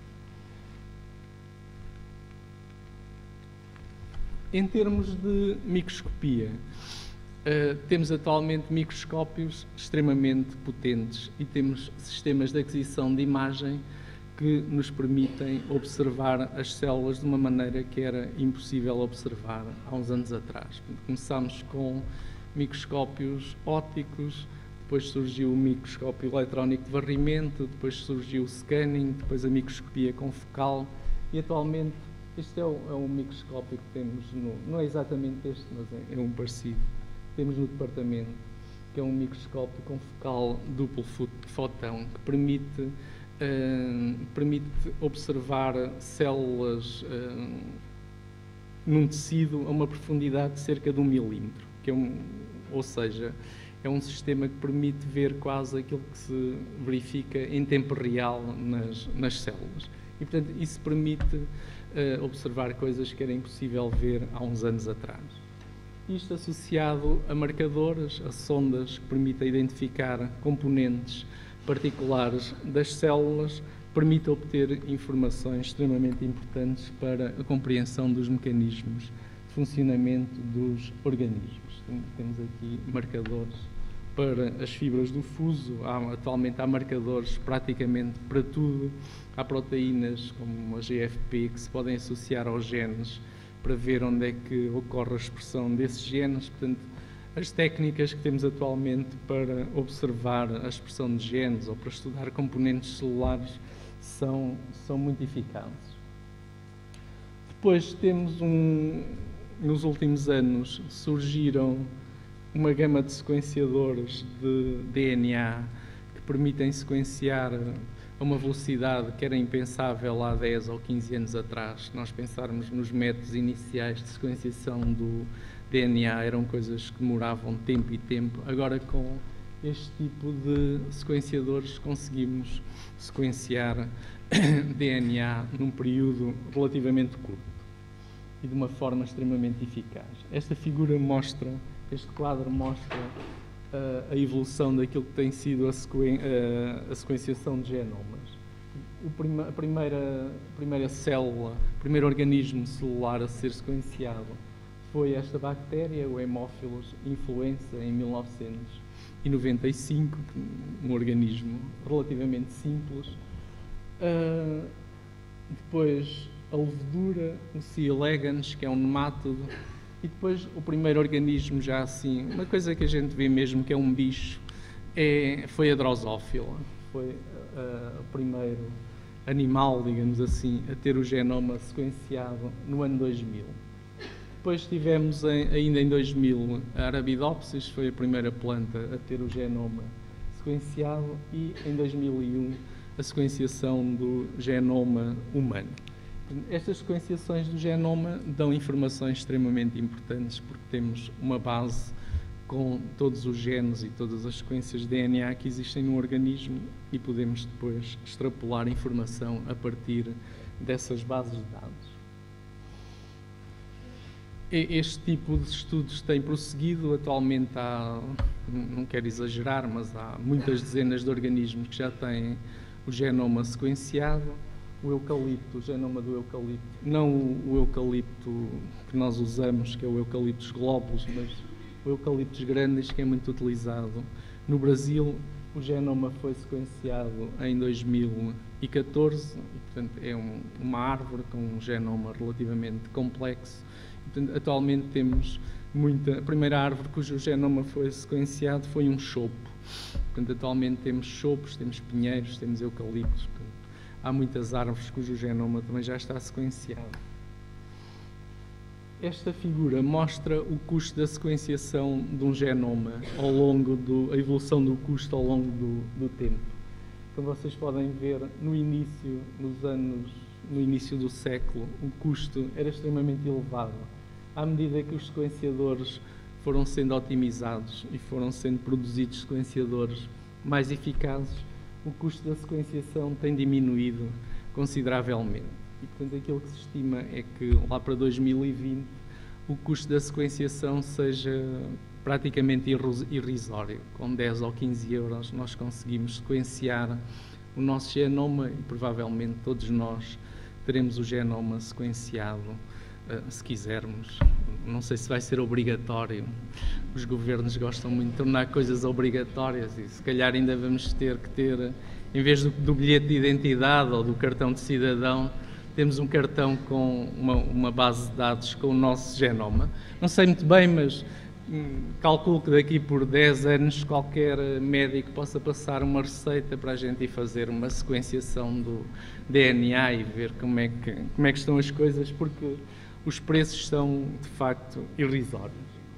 Speaker 2: Em termos de microscopia, uh, temos atualmente microscópios extremamente potentes e temos sistemas de aquisição de imagem que nos permitem observar as células de uma maneira que era impossível observar há uns anos atrás. Começámos com microscópios ópticos, depois surgiu o microscópio eletrónico de varrimento, depois surgiu o scanning, depois a microscopia confocal e atualmente este é o, é um microscópio que temos, no, não é exatamente este, mas é, é um parecido, temos no departamento, que é um microscópio confocal duplo fotão, que permite Uh, permite observar células uh, num tecido a uma profundidade de cerca de um milímetro, que é um, ou seja, é um sistema que permite ver quase aquilo que se verifica em tempo real nas, nas células. E, portanto, isso permite uh, observar coisas que era impossível ver há uns anos atrás. Isto associado a marcadores, a sondas que permitem identificar componentes particulares das células, permite obter informações extremamente importantes para a compreensão dos mecanismos de funcionamento dos organismos. Temos aqui marcadores para as fibras do fuso, há, atualmente há marcadores praticamente para tudo, há proteínas como a G F P que se podem associar aos genes para ver onde é que ocorre a expressão desses genes. Portanto, as técnicas que temos atualmente para observar a expressão de genes ou para estudar componentes celulares são, são muito eficazes. Depois temos um, nos últimos anos surgiram uma gama de sequenciadores de D N A que permitem sequenciar a uma velocidade que era impensável há dez ou quinze anos atrás. Se nós pensarmos nos métodos iniciais de sequenciação do D N A, eram coisas que demoravam tempo e tempo. Agora, com este tipo de sequenciadores, conseguimos sequenciar D N A num período relativamente curto e de uma forma extremamente eficaz. Esta figura mostra, este quadro mostra uh, a evolução daquilo que tem sido a, sequen uh, a sequenciação de genomas. O prima a primeira, primeira célula, o primeiro organismo celular a ser sequenciado foi esta bactéria, o Haemophilus influenza, em mil novecentos e noventa e cinco, um organismo relativamente simples. Uh, depois a levedura, o C. elegans, que é um nemátodo, e depois o primeiro organismo já assim, uma coisa que a gente vê mesmo que é um bicho, é, foi a drosófila, foi uh, o primeiro animal, digamos assim, a ter o genoma sequenciado no ano dois mil. Depois tivemos em, ainda em dois mil a Arabidopsis, foi a primeira planta a ter o genoma sequenciado, e em dois mil e um a sequenciação do genoma humano. Estas sequenciações do genoma dão informações extremamente importantes porque temos uma base com todos os genes e todas as sequências de D N A que existem no organismo e podemos depois extrapolar informação a partir dessas bases de dados. Este tipo de estudos tem prosseguido. Atualmente há, não quero exagerar, mas há muitas dezenas de organismos que já têm o genoma sequenciado. O eucalipto, o genoma do eucalipto, não o eucalipto que nós usamos, que é o eucaliptus globulus, mas o eucaliptus grandis, que é muito utilizado no Brasil. O genoma foi sequenciado em dois mil e catorze, e, portanto, é um, uma árvore com um genoma relativamente complexo. Portanto, atualmente temos muita... A primeira árvore cujo genoma foi sequenciado foi um chopo. Portanto, atualmente temos chopos, temos pinheiros, temos eucaliptos. Portanto, há muitas árvores cujo genoma também já está sequenciado. Esta figura mostra o custo da sequenciação de um genoma ao longo do... a evolução do custo ao longo do, do tempo. Como vocês podem ver, no início, nos anos... no início do século, o custo era extremamente elevado. À medida que os sequenciadores foram sendo otimizados e foram sendo produzidos sequenciadores mais eficazes, o custo da sequenciação tem diminuído consideravelmente. E, portanto, aquilo que se estima é que lá para dois mil e vinte o custo da sequenciação seja praticamente irrisório. Com dez ou quinze euros nós conseguimos sequenciar o nosso genoma e provavelmente todos nós teremos o genoma sequenciado, uh, se quisermos. Não sei se vai ser obrigatório. Os governos gostam muito de tornar coisas obrigatórias e se calhar ainda vamos ter que ter, em vez do, do bilhete de identidade ou do cartão de cidadão, temos um cartão com uma, uma base de dados com o nosso genoma. Não sei muito bem, mas hum, calculo que daqui por dez anos qualquer médico possa passar uma receita para a gente ir fazer uma sequenciação do D N A e ver como é que, como é que estão as coisas, porque os preços são, de facto, irrisórios.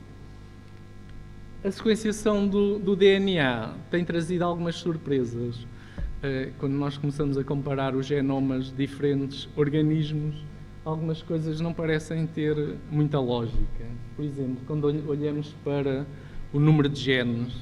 Speaker 2: A sequenciação do, do D N A tem trazido algumas surpresas. Quando nós começamos a comparar os genomas de diferentes organismos, algumas coisas não parecem ter muita lógica. Por exemplo, quando olhamos para o número de genes,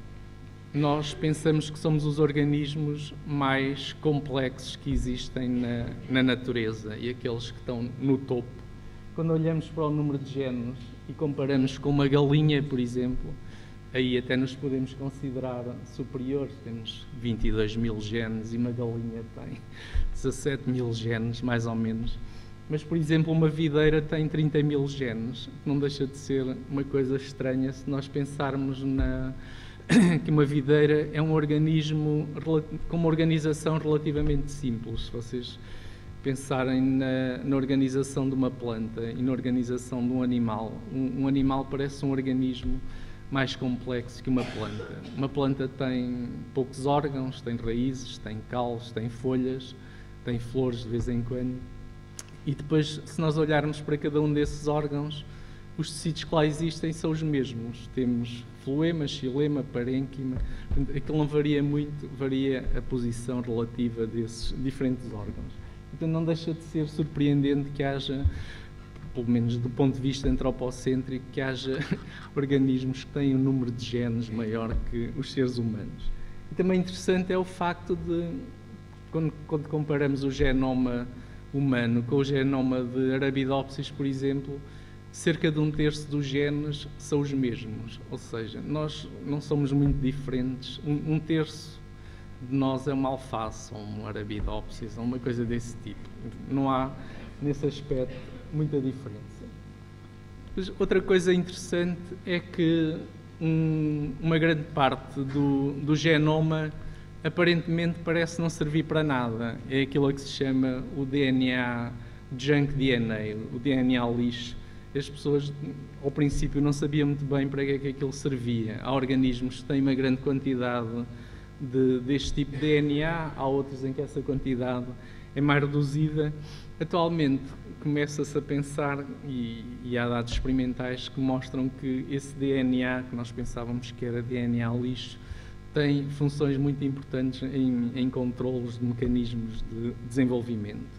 Speaker 2: nós pensamos que somos os organismos mais complexos que existem na, na natureza e aqueles que estão no topo. Quando olhamos para o número de genes e comparamos com uma galinha, por exemplo, aí até nos podemos considerar superiores. Temos vinte e dois mil genes e uma galinha tem dezassete mil genes, mais ou menos. Mas, por exemplo, uma videira tem trinta mil genes, que não deixa de ser uma coisa estranha se nós pensarmos na, que uma videira é um organismo com uma organização relativamente simples. Se vocês pensarem na, na organização de uma planta e na organização de um animal, um, um animal parece um organismo mais complexo que uma planta. Uma planta tem poucos órgãos, tem raízes, tem caules, tem folhas, tem flores de vez em quando. E depois, se nós olharmos para cada um desses órgãos, os tecidos que lá existem são os mesmos. Temos floema, xilema, parênquima. Aquilo não varia muito, varia a posição relativa desses diferentes órgãos. Então não deixa de ser surpreendente que haja, pelo menos do ponto de vista antropocêntrico, que haja organismos que têm um número de genes maior que os seres humanos. E também interessante é o facto de, quando, quando comparamos o genoma humano com o genoma de Arabidopsis, por exemplo, cerca de um terço dos genes são os mesmos. Ou seja, nós não somos muito diferentes. Um, um terço de nós é uma alface, ou um Arabidopsis, ou uma coisa desse tipo. Não há, nesse aspecto, muita diferença. Mas outra coisa interessante é que um, uma grande parte do, do genoma aparentemente parece não servir para nada. É aquilo que se chama o D N A junk D N A, o D N A lixo. As pessoas, ao princípio, não sabiam muito bem para que é que aquilo servia. Há organismos que têm uma grande quantidade de, deste tipo de D N A, há outros em que essa quantidade é mais reduzida. Atualmente, começa-se a pensar, e, e há dados experimentais que mostram que esse D N A, que nós pensávamos que era D N A lixo, tem funções muito importantes em, em controlos de mecanismos de desenvolvimento.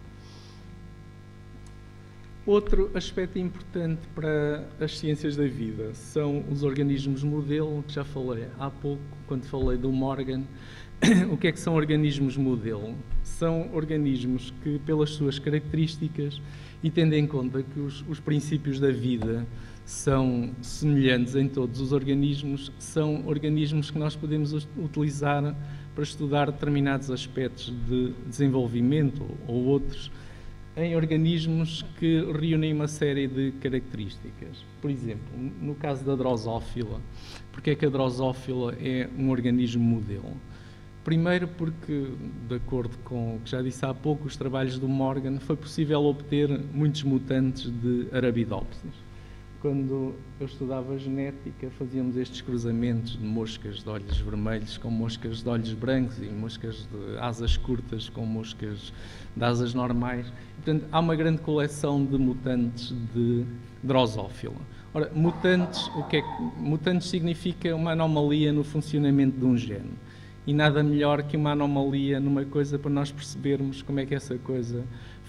Speaker 2: Outro aspecto importante para as ciências da vida são os organismos modelo, que já falei há pouco, quando falei do Morgan. O que é que são organismos modelo? São organismos que, pelas suas características, e tendo em conta que os, os princípios da vida são semelhantes em todos os organismos, são organismos que nós podemos utilizar para estudar determinados aspectos de desenvolvimento ou outros, em organismos que reúnem uma série de características. Por exemplo, no caso da drosófila, porque é que a drosófila é um organismo modelo? Primeiro porque, de acordo com o que já disse há pouco, os trabalhos do Morgan, foi possível obter muitos mutantes de Arabidopsis. Quando eu estudava genética, fazíamos estes cruzamentos de moscas de olhos vermelhos com moscas de olhos brancos e moscas de asas curtas com moscas de asas normais. Portanto, há uma grande coleção de mutantes de drosófila. Ora, mutantes, o que é que, mutantes significa uma anomalia no funcionamento de um gene. E nada melhor que uma anomalia numa coisa para nós percebermos como é que essa coisa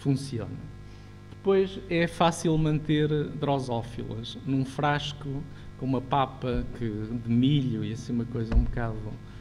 Speaker 2: funciona. Depois é fácil manter drosófilas num frasco com uma papa que, de milho e assim uma coisa um bocado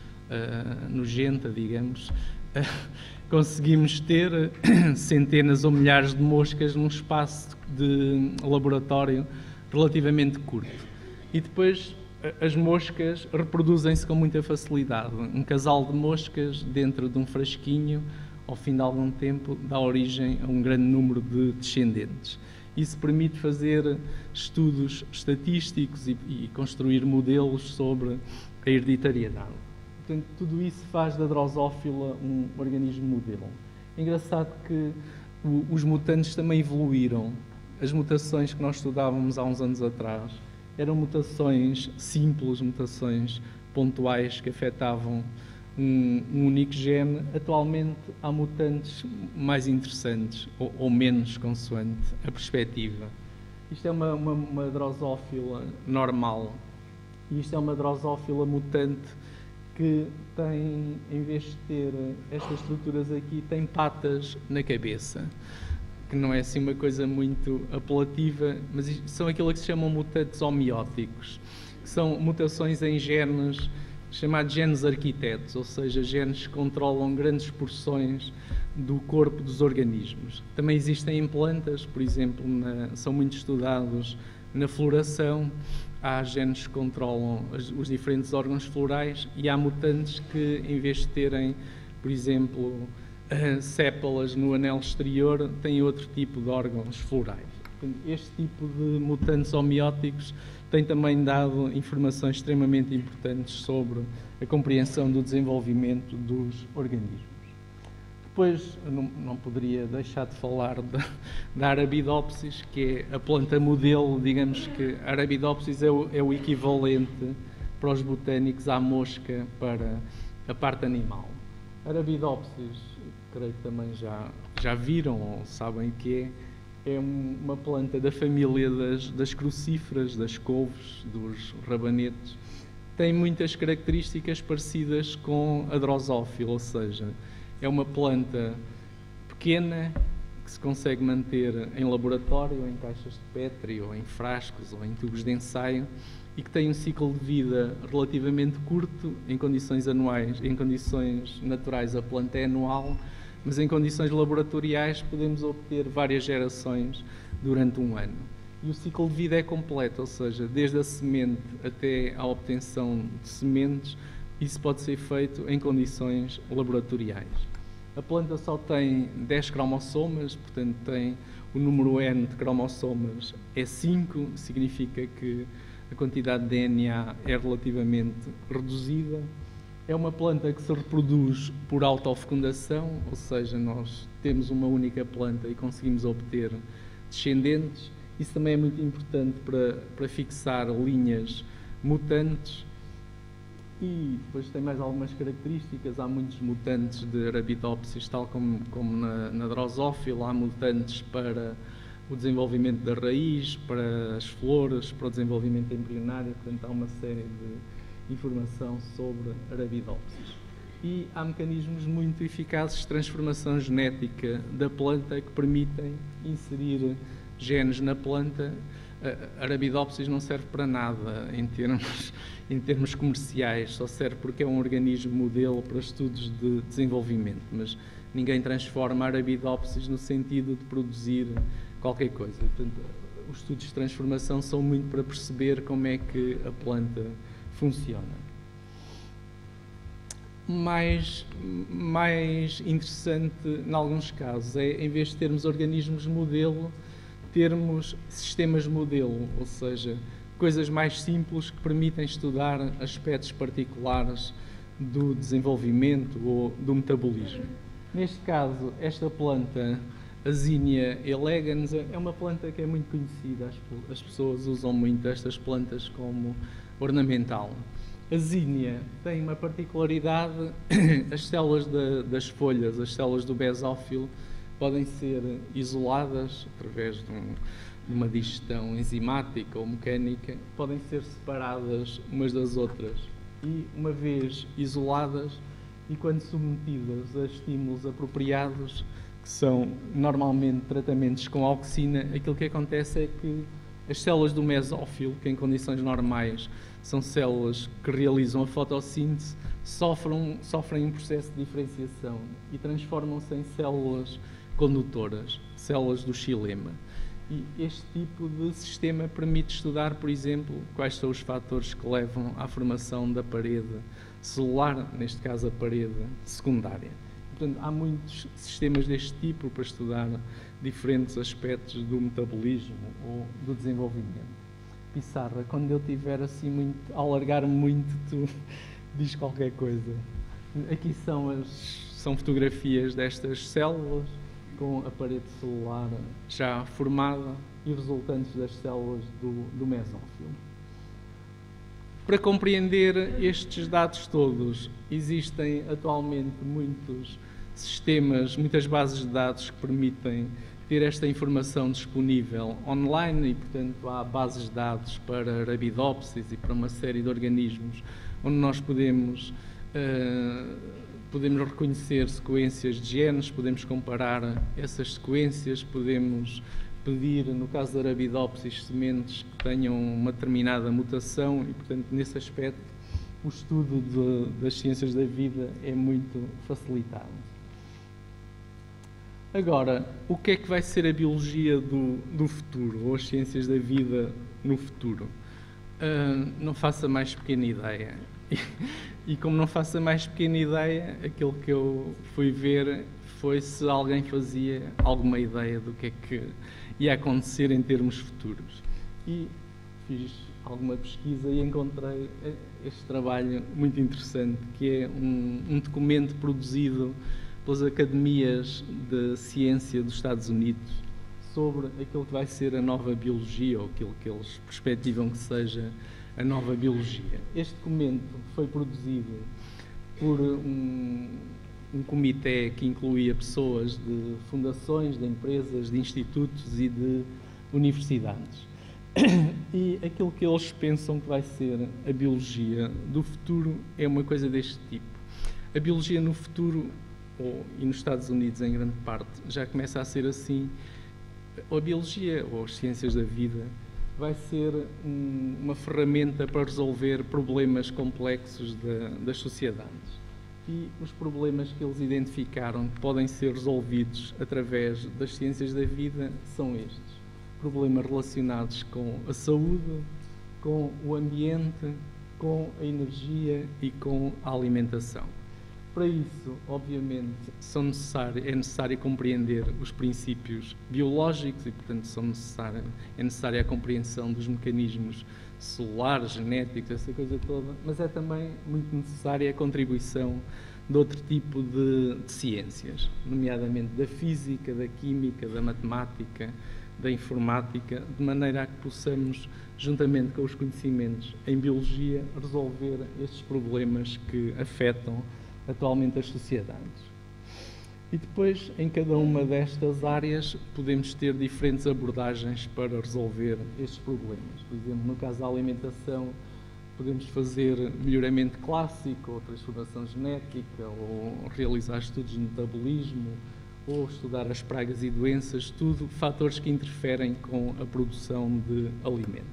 Speaker 2: uh, nojenta, digamos, uh, conseguimos ter centenas ou milhares de moscas num espaço de laboratório relativamente curto. E depois as moscas reproduzem-se com muita facilidade. Um casal de moscas dentro de um frasquinho, ao fim de algum tempo, dá origem a um grande número de descendentes. Isso permite fazer estudos estatísticos e, e construir modelos sobre a hereditariedade. Portanto, tudo isso faz da Drosófila um organismo modelo. É engraçado que o, os mutantes também evoluíram. As mutações que nós estudávamos há uns anos atrás eram mutações simples, mutações pontuais que afetavam um, um único gene. Atualmente há mutantes mais interessantes ou, ou menos, consoante a perspectiva. Isto é uma, uma, uma Drosófila normal e isto é uma Drosófila mutante que tem, em vez de ter estas estruturas aqui, tem patas na cabeça, que não é assim uma coisa muito apelativa, mas são aquilo que se chamam mutantes homeóticos, que são mutações em genes chamados genes arquitetos, ou seja, genes que controlam grandes porções do corpo dos organismos. Também existem em plantas, por exemplo, na, são muito estudados na floração. Há genes que controlam os, os diferentes órgãos florais e há mutantes que, em vez de terem, por exemplo, uh, sépalas no anel exterior, têm outro tipo de órgãos florais. Portanto, este tipo de mutantes homeóticos tem também dado informações extremamente importantes sobre a compreensão do desenvolvimento dos organismos. Depois, não, não poderia deixar de falar da, da Arabidopsis, que é a planta modelo. Digamos que a Arabidopsis é o, é o equivalente para os botânicos à mosca para a parte animal. A Arabidopsis, creio que também já, já viram ou sabem que é, é uma planta da família das, das crucíferas, das couves, dos rabanetes. Tem muitas características parecidas com a Drosófila, ou seja, é uma planta pequena que se consegue manter em laboratório, em caixas de Petri, ou em frascos, ou em tubos de ensaio, e que tem um ciclo de vida relativamente curto. Em condições anuais, em condições naturais a planta é anual, mas em condições laboratoriais podemos obter várias gerações durante um ano. E o ciclo de vida é completo, ou seja, desde a semente até à obtenção de sementes. Isso pode ser feito em condições laboratoriais. A planta só tem dez cromossomas, portanto tem o número N de cromossomas é cinco, significa que a quantidade de D N A é relativamente reduzida. É uma planta que se reproduz por autofecundação, ou seja, nós temos uma única planta e conseguimos obter descendentes. Isso também é muito importante para, para fixar linhas mutantes. E depois tem mais algumas características. Há muitos mutantes de Arabidopsis, tal como, como na, na Drosófila. Há mutantes para o desenvolvimento da raiz, para as flores, para o desenvolvimento embrionário. Portanto, há uma série de informação sobre Arabidopsis. E há mecanismos muito eficazes de transformação genética da planta que permitem inserir genes na planta. A Arabidopsis não serve para nada em termos, em termos comerciais, só serve porque é um organismo modelo para estudos de desenvolvimento, mas ninguém transforma a Arabidopsis no sentido de produzir qualquer coisa. Portanto, os estudos de transformação são muito para perceber como é que a planta funciona. Mais, mais interessante, em alguns casos, é, em vez de termos organismos modelo, termos sistemas modelo, ou seja, coisas mais simples que permitem estudar aspectos particulares do desenvolvimento ou do metabolismo. Neste caso, esta planta, a Zinnia elegans, é uma planta que é muito conhecida, as, as pessoas usam muito estas plantas como ornamental. A Zinnia tem uma particularidade, as células da, das folhas, as células do basófilo, podem ser isoladas através de, um, de uma digestão enzimática ou mecânica, podem ser separadas umas das outras e, uma vez isoladas e quando submetidas a estímulos apropriados, que são normalmente tratamentos com auxina, aquilo que acontece é que As células do mesófilo, que em condições normais são células que realizam a fotossíntese, sofrem, sofrem um processo de diferenciação e transformam-se em células condutoras, células do xilema. E este tipo de sistema permite estudar, por exemplo, quais são os fatores que levam à formação da parede celular, neste caso a parede secundária. Portanto, há muitos sistemas deste tipo para estudar diferentes aspectos do metabolismo ou do desenvolvimento. Pissarra, quando eu tiver assim muito, a alargar muito, tu diz qualquer coisa. Aqui são, as, são fotografias destas células com a parede celular já formada e resultantes das células do, do mesófilo. Para compreender estes dados todos, existem atualmente muitos sistemas, muitas bases de dados que permitem ter esta informação disponível online e, portanto, há bases de dados para Arabidopsis e para uma série de organismos onde nós podemos, uh, podemos reconhecer sequências de genes, podemos comparar essas sequências, podemos pedir, no caso da Arabidopsis, sementes que tenham uma determinada mutação e, portanto, nesse aspecto, o estudo de, das ciências da vida é muito facilitado. Agora, o que é que vai ser a biologia do, do futuro, ou as ciências da vida no futuro? Uh, não faço a mais pequena ideia. E, e como não faço a mais pequena ideia, aquilo que eu fui ver foi se alguém fazia alguma ideia do que é que ia acontecer em termos futuros. E fiz alguma pesquisa e encontrei este trabalho muito interessante, que é um, um documento produzido pelas Academias de Ciência dos Estados Unidos sobre aquilo que vai ser a nova biologia, ou aquilo que eles perspectivam que seja a nova biologia. Este documento foi produzido por um, um comitê que incluía pessoas de fundações, de empresas, de institutos e de universidades. E aquilo que eles pensam que vai ser a biologia do futuro é uma coisa deste tipo. A biologia no futuro, ou, e nos Estados Unidos em grande parte, já começa a ser assim. A biologia, ou as ciências da vida, vai ser um, uma ferramenta para resolver problemas complexos de, das sociedades. E os problemas que eles identificaram que podem ser resolvidos através das ciências da vida são estes. Problemas relacionados com a saúde, com o ambiente, com a energia e com a alimentação. Para isso, obviamente, são necessário, é necessário compreender os princípios biológicos e, portanto, são necessário, é necessária a compreensão dos mecanismos celulares, genéticos, essa coisa toda, mas é também muito necessária a contribuição de outro tipo de, de ciências, nomeadamente da física, da química, da matemática, da informática, de maneira a que possamos, juntamente com os conhecimentos em biologia, resolver estes problemas que afetam atualmente as sociedades. E depois, em cada uma destas áreas, podemos ter diferentes abordagens para resolver estes problemas. Por exemplo, no caso da alimentação, podemos fazer melhoramento clássico, ou transformação genética, ou realizar estudos de metabolismo, ou estudar as pragas e doenças, tudo fatores que interferem com a produção de alimentos.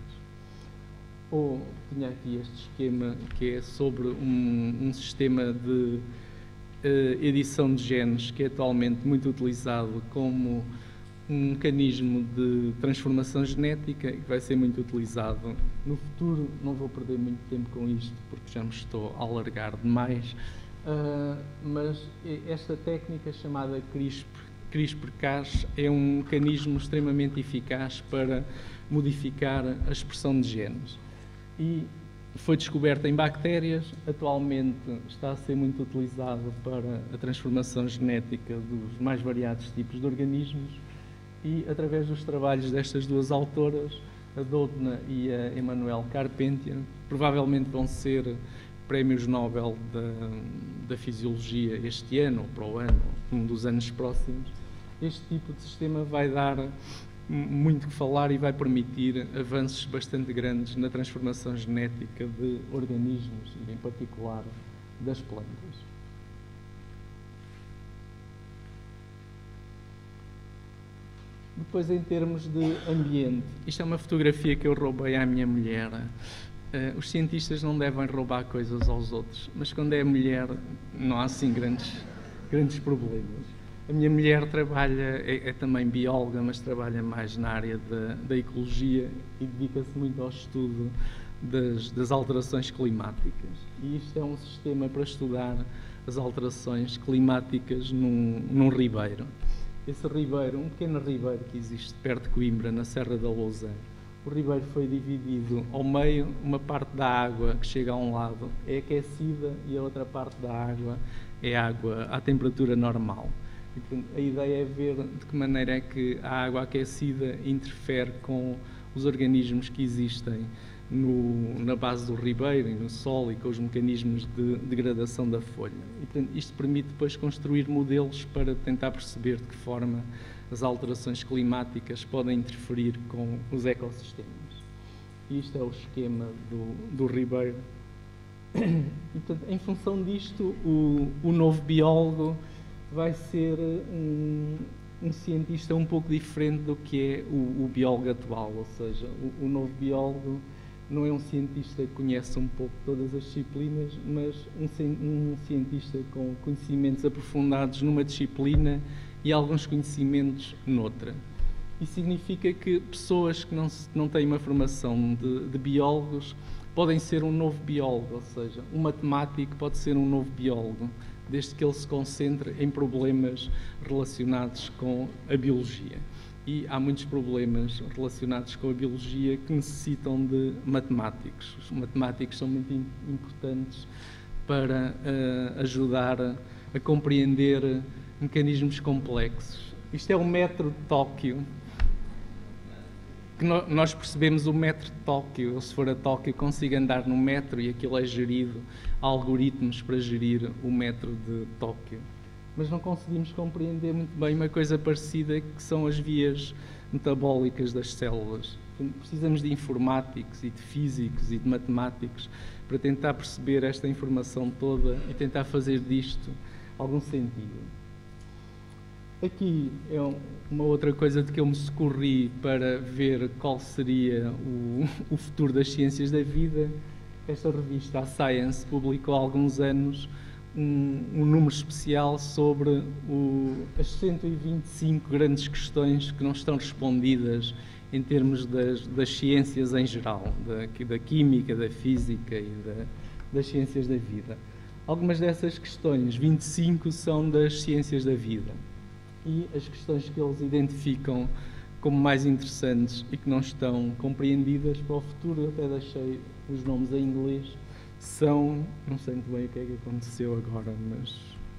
Speaker 2: Ou tinha aqui este esquema que é sobre um, um sistema de uh, edição de genes que é atualmente muito utilizado como um mecanismo de transformação genética e que vai ser muito utilizado no futuro. Não vou perder muito tempo com isto porque já me estou a alargar demais, uh, mas esta técnica chamada CRISPR, CRISPR-Cas é um mecanismo extremamente eficaz para modificar a expressão de genes. E foi descoberta em bactérias, atualmente está a ser muito utilizado para a transformação genética dos mais variados tipos de organismos e, através dos trabalhos destas duas autoras, a Doudna e a Emmanuelle Carpentier, provavelmente vão ser prémios Nobel da, da Fisiologia este ano, ou para o ano, um dos anos próximos. Este tipo de sistema vai dar muito que falar e vai permitir avanços bastante grandes na transformação genética de organismos e, em particular, das plantas. Depois, em termos de ambiente, isto é uma fotografia que eu roubei à minha mulher. Uh, os cientistas não devem roubar coisas aos outros, mas quando é mulher não há assim grandes, grandes problemas. A minha mulher trabalha, é, é também bióloga, mas trabalha mais na área da, da ecologia e dedica-se muito ao estudo das, das alterações climáticas. E isto é um sistema para estudar as alterações climáticas num, num ribeiro. Esse ribeiro, um pequeno ribeiro que existe perto de Coimbra, na Serra da Lousã, o ribeiro foi dividido ao meio, uma parte da água que chega a um lado é aquecida e a outra parte da água é água à temperatura normal. E, portanto, a ideia é ver de que maneira é que a água aquecida interfere com os organismos que existem no, na base do ribeiro e no solo e com os mecanismos de degradação da folha. E, portanto, isto permite depois construir modelos para tentar perceber de que forma as alterações climáticas podem interferir com os ecossistemas. Isto é o esquema do, do ribeiro. E, portanto, em função disto, o, o novo biólogo vai ser um, um cientista um pouco diferente do que é o, o biólogo atual, ou seja, o, o novo biólogo não é um cientista que conhece um pouco todas as disciplinas, mas um, um cientista com conhecimentos aprofundados numa disciplina e alguns conhecimentos noutra. Isso significa que pessoas que não, não têm uma formação de, de biólogos podem ser um novo biólogo, ou seja, um matemático pode ser um novo biólogo, desde que ele se concentre em problemas relacionados com a biologia. E há muitos problemas relacionados com a biologia que necessitam de matemáticos. Os matemáticos são muito importantes para uh, ajudar a, a compreender mecanismos complexos. Isto é o metro de Tóquio. Que no, nós percebemos o metro de Tóquio. Eu, se for a Tóquio, consigo andar no metro e aquilo é gerido. Há algoritmos para gerir o metro de Tóquio. Mas não conseguimos compreender muito bem uma coisa parecida, que são as vias metabólicas das células. Precisamos de informáticos e de físicos e de matemáticos para tentar perceber esta informação toda e tentar fazer disto algum sentido. Aqui é uma outra coisa de que eu me socorri para ver qual seria o, o futuro das ciências da vida. Esta revista, a Science, publicou há alguns anos um, um número especial sobre o, as cento e vinte e cinco grandes questões que não estão respondidas em termos das, das ciências em geral, da, da química, da física e da, das ciências da vida. Algumas dessas questões, vinte e cinco, são das ciências da vida. E as questões que eles identificam como mais interessantes e que não estão compreendidas para o futuro, eu até deixei os nomes em inglês, são, não sei muito bem o que é que aconteceu agora, mas...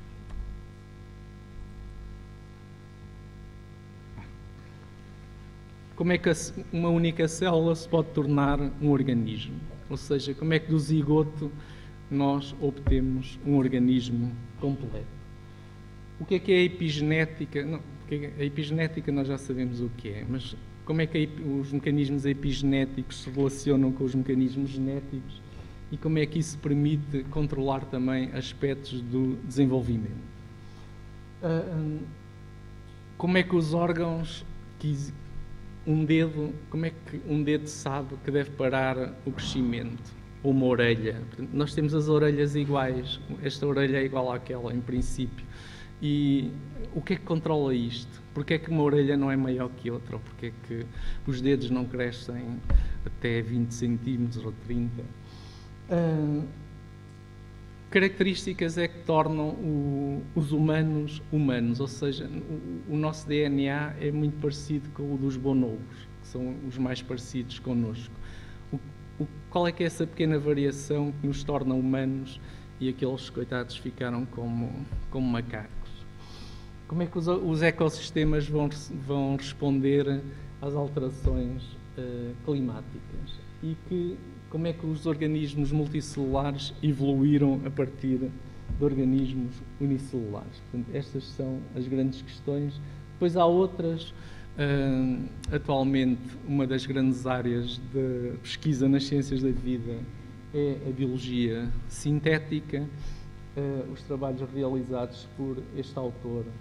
Speaker 2: Como é que uma única célula se pode tornar um organismo? Ou seja, como é que do zigoto nós obtemos um organismo completo? O que é que é a epigenética? Não, porque a epigenética nós já sabemos o que é, mas como é que os mecanismos epigenéticos se relacionam com os mecanismos genéticos e como é que isso permite controlar também aspectos do desenvolvimento? Uh, como é que os órgãos, que um dedo, como é que um dedo sabe que deve parar o crescimento? Ou uma orelha? Portanto, nós temos as orelhas iguais, esta orelha é igual àquela, em princípio. E o que é que controla isto? Porquê é que uma orelha não é maior que outra? Ou porquê é que os dedos não crescem até vinte centímetros ou trinta? Uh, características é que tornam o, os humanos humanos, ou seja, o, o nosso D N A é muito parecido com o dos bonobos, que são os mais parecidos connosco. O, o, qual é que é essa pequena variação que nos torna humanos e aqueles coitados ficaram como, como macacos? Como é que os, os ecossistemas vão, vão responder às alterações uh, climáticas? E que, como é que os organismos multicelulares evoluíram a partir de organismos unicelulares? Portanto, estas são as grandes questões. Depois há outras. Uh, atualmente, uma das grandes áreas de pesquisa nas ciências da vida é a biologia sintética. Uh, os trabalhos realizados por este autor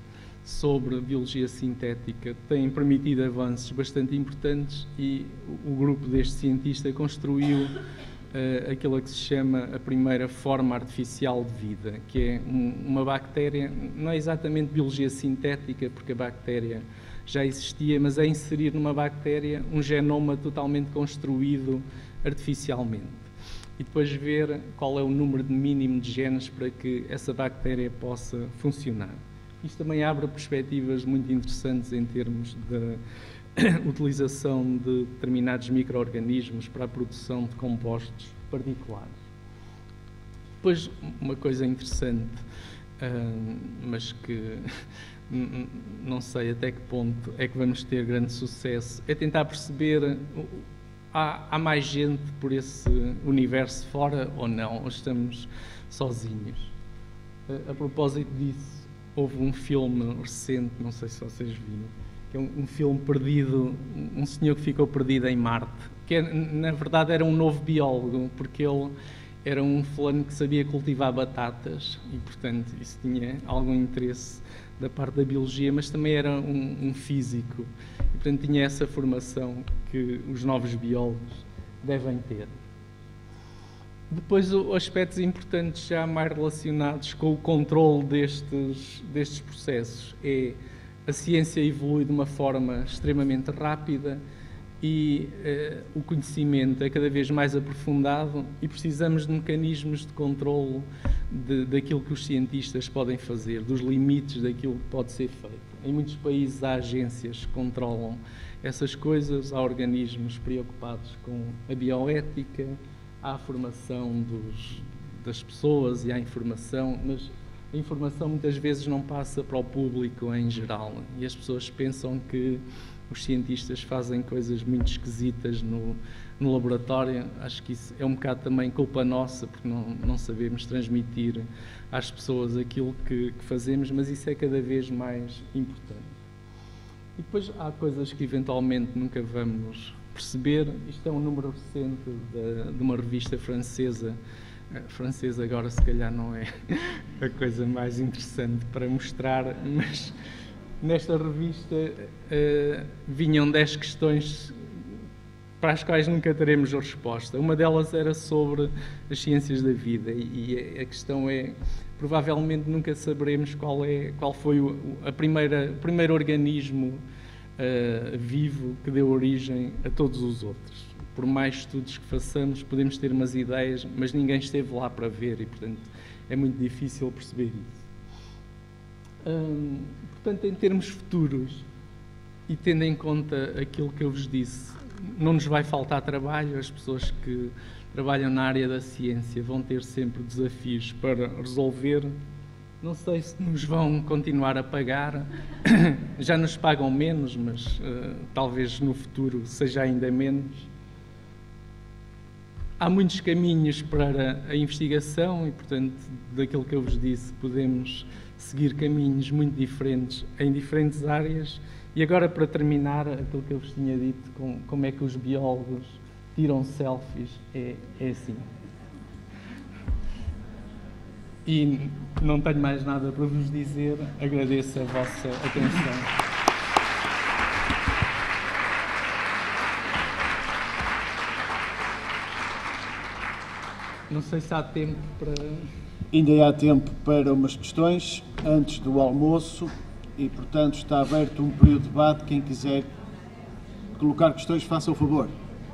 Speaker 2: sobre biologia sintética têm permitido avanços bastante importantes e o grupo deste cientista construiu uh, aquilo que se chama a primeira forma artificial de vida, que é um, uma bactéria, não é exatamente biologia sintética, porque a bactéria já existia, mas é inserir numa bactéria um genoma totalmente construído artificialmente. E depois ver qual é o número de mínimo de genes para que essa bactéria possa funcionar. Isto também abre perspectivas muito interessantes em termos de utilização de determinados micro-organismos para a produção de compostos particulares. Depois, uma coisa interessante, uh, mas que não sei até que ponto é que vamos ter grande sucesso, é tentar perceber... Há, há mais gente por esse universo fora ou não? Ou estamos sozinhos? A, a propósito disso, houve um filme recente, não sei se vocês viram, que é um, um filme perdido, um senhor que ficou perdido em Marte, que é, na verdade era um novo biólogo, porque ele era um fulano que sabia cultivar batatas e, portanto, isso tinha algum interesse da parte da biologia, mas também era um, um físico e, portanto, tinha essa formação que os novos biólogos devem ter. Depois, aspectos importantes já mais relacionados com o controle destes, destes processos é a ciência evolui de uma forma extremamente rápida e uh, o conhecimento é cada vez mais aprofundado e precisamos de mecanismos de controle de, daquilo que os cientistas podem fazer, dos limites daquilo que pode ser feito. Em muitos países há agências que controlam essas coisas, há organismos preocupados com a bioética, há a formação dos, das pessoas e há a informação, mas a informação muitas vezes não passa para o público em geral e as pessoas pensam que os cientistas fazem coisas muito esquisitas no, no laboratório. Acho que isso é um bocado também culpa nossa, porque não, não sabemos transmitir às pessoas aquilo que, que fazemos, mas isso é cada vez mais importante. E depois há coisas que eventualmente nunca vamos perceber. Isto é um número recente de, de uma revista francesa. Francesa agora se calhar não é a coisa mais interessante para mostrar, mas nesta revista uh, vinham dez questões para as quais nunca teremos resposta. Uma delas era sobre as ciências da vida e a questão é, provavelmente nunca saberemos qual, é, qual foi o, a primeira, o primeiro organismo uh, vivo que deu origem a todos os outros. Por mais estudos que façamos, podemos ter umas ideias, mas ninguém esteve lá para ver e, portanto, é muito difícil perceber isso. Hum, portanto, em termos futuros, e tendo em conta aquilo que eu vos disse, não nos vai faltar trabalho, as pessoas que trabalham na área da ciência vão ter sempre desafios para resolver. Não sei se nos vão continuar a pagar, já nos pagam menos, mas uh, talvez no futuro seja ainda menos. Há muitos caminhos para a investigação e, portanto, daquilo que eu vos disse, podemos seguir caminhos muito diferentes em diferentes áreas. E agora, para terminar, aquilo que eu vos tinha dito, com, como é que os biólogos tiram selfies, é, é assim. E não tenho mais nada para vos dizer, agradeço a vossa atenção. Não sei se há tempo para...
Speaker 1: Ainda há tempo para umas questões antes do almoço e, portanto, está aberto um período de debate. Quem quiser colocar questões, faça o favor.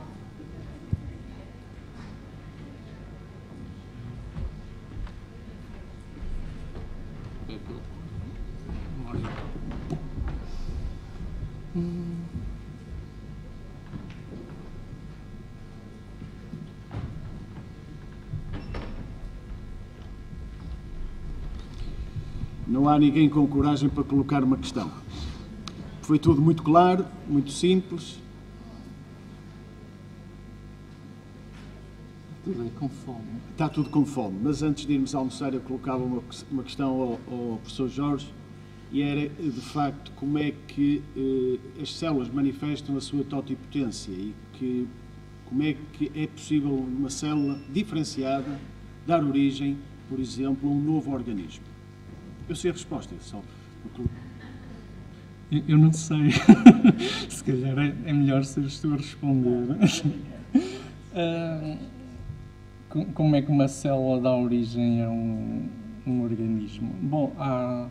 Speaker 1: Não há ninguém com coragem para colocar uma questão. Foi tudo muito claro, muito simples.
Speaker 2: Tudo aí com fome.
Speaker 1: Está tudo com fome, mas antes de irmos almoçar eu colocava uma, uma questão ao, ao professor Jorge e era, de facto, como é que eh, as células manifestam a sua totipotência e que, como é que é possível uma célula diferenciada dar origem, por exemplo, a um novo organismo. Eu sei a resposta, só.
Speaker 2: Eu, eu não sei. Se calhar é, é melhor seres tu a responder. uh, como é que uma célula dá origem a um, um organismo? Bom, há,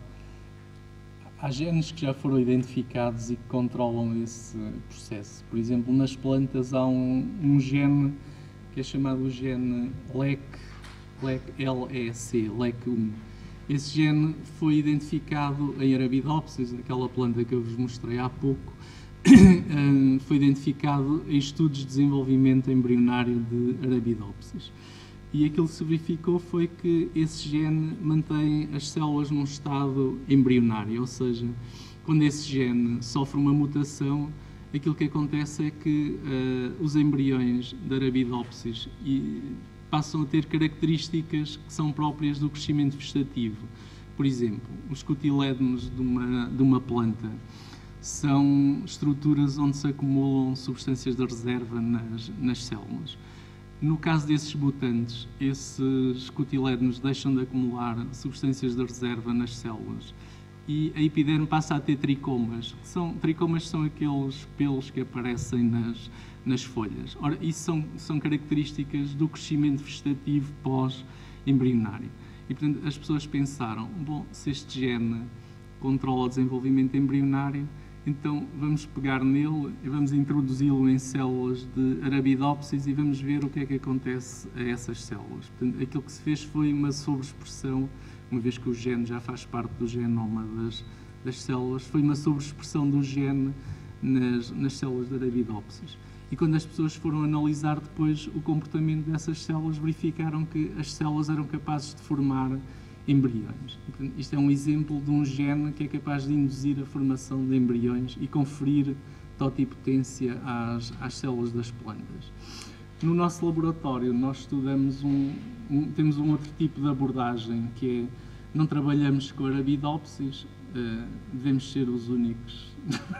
Speaker 2: há genes que já foram identificados e que controlam esse processo. Por exemplo, nas plantas há um, um gene que é chamado o gene L E C, L E C, L E C um. Esse gene foi identificado em Arabidopsis, aquela planta que eu vos mostrei há pouco, foi identificado em estudos de desenvolvimento embrionário de Arabidopsis. E aquilo que se verificou foi que esse gene mantém as células num estado embrionário, ou seja, quando esse gene sofre uma mutação, aquilo que acontece é que uh, os embriões de Arabidopsis e passam a ter características que são próprias do crescimento vegetativo. Por exemplo, os cotilédonos de uma, de uma planta são estruturas onde se acumulam substâncias de reserva nas, nas células. No caso desses mutantes, esses cotilédonos deixam de acumular substâncias de reserva nas células e a epiderme passa a ter tricomas. Que são, tricomas são aqueles pelos que aparecem nas, nas folhas. Ora, isso são, são características do crescimento vegetativo pós-embrionário. E, portanto, as pessoas pensaram, bom, se este gene controla o desenvolvimento embrionário, então vamos pegar nele e vamos introduzi-lo em células de Arabidopsis e vamos ver o que é que acontece a essas células. Portanto, aquilo que se fez foi uma sobreexpressão, uma vez que o gene já faz parte do genoma das, das células, foi uma sobreexpressão do gene nas, nas células de Arabidopsis. E quando as pessoas foram analisar depois o comportamento dessas células, verificaram que as células eram capazes de formar embriões. Portanto, isto é um exemplo de um gene que é capaz de induzir a formação de embriões e conferir totipotência às, às células das plantas. No nosso laboratório, nós estudamos um, um, temos um outro tipo de abordagem, que é, não trabalhamos com Arabidopsis, uh, devemos ser os únicos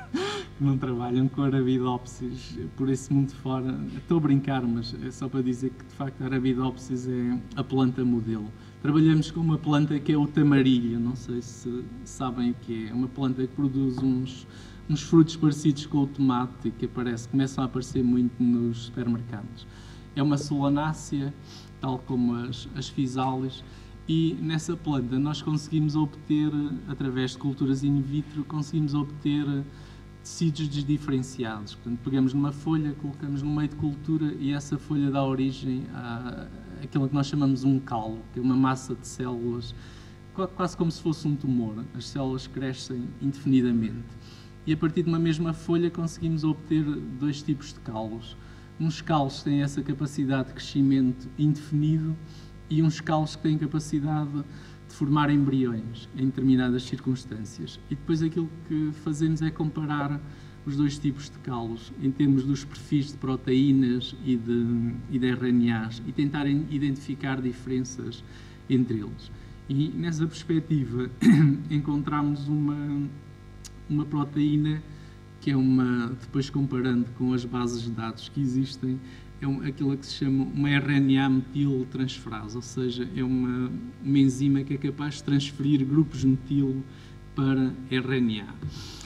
Speaker 2: que não trabalham com Arabidopsis por esse mundo fora. Estou a brincar, mas é só para dizer que, de facto, a Arabidopsis é a planta modelo. Trabalhamos com uma planta que é o tamarilho, não sei se sabem o que é, é uma planta que produz uns, uns frutos parecidos com o tomate, que aparece, começam a aparecer muito nos supermercados. É uma solanácea, tal como as, as physalis, e nessa planta nós conseguimos obter, através de culturas in vitro, conseguimos obter tecidos desdiferenciados. Portanto, pegamos numa folha, colocamos no meio de cultura e essa folha dá origem a aquilo que nós chamamos um calo, que é uma massa de células, quase como se fosse um tumor. As células crescem indefinidamente. E a partir de uma mesma folha conseguimos obter dois tipos de calos. Uns calos têm essa capacidade de crescimento indefinido e uns calos que têm capacidade de formar embriões em determinadas circunstâncias. E depois aquilo que fazemos é comparar os dois tipos de calos em termos dos perfis de proteínas e de, e de R N As e tentar identificar diferenças entre eles. E nessa perspectiva encontramos uma, uma proteína que é uma, depois comparando com as bases de dados que existem, é um, aquilo que se chama uma R N A metiltransferase, ou seja, é uma, uma enzima que é capaz de transferir grupos metilo para R N A.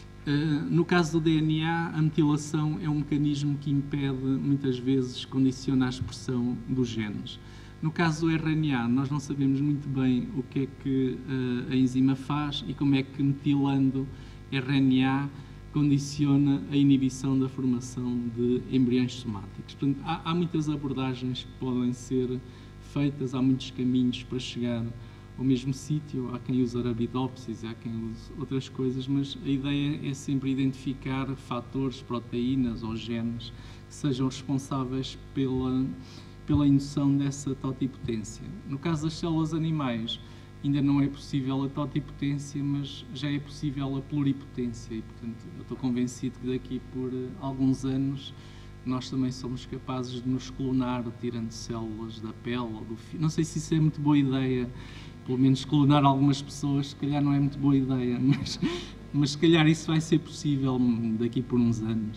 Speaker 2: Uh, no caso do D N A, a metilação é um mecanismo que impede, muitas vezes, condiciona a expressão dos genes. No caso do R N A, nós não sabemos muito bem o que é que uh, a enzima faz e como é que metilando R N A condiciona a inibição da formação de embriões somáticos. Portanto, há, há muitas abordagens que podem ser feitas, há muitos caminhos para chegar ao mesmo sítio. Há quem use Arabidopsis, há quem use outras coisas, mas a ideia é sempre identificar fatores, proteínas ou genes que sejam responsáveis pela, pela indução dessa totipotência. No caso das células animais, ainda não é possível a totipotência, mas já é possível a pluripotência e, portanto, eu estou convencido que daqui por alguns anos nós também somos capazes de nos clonar tirando células da pele ou do fio. Não sei se isso é muito boa ideia, pelo menos clonar algumas pessoas, se calhar não é muito boa ideia, mas, mas se calhar isso vai ser possível daqui por uns anos.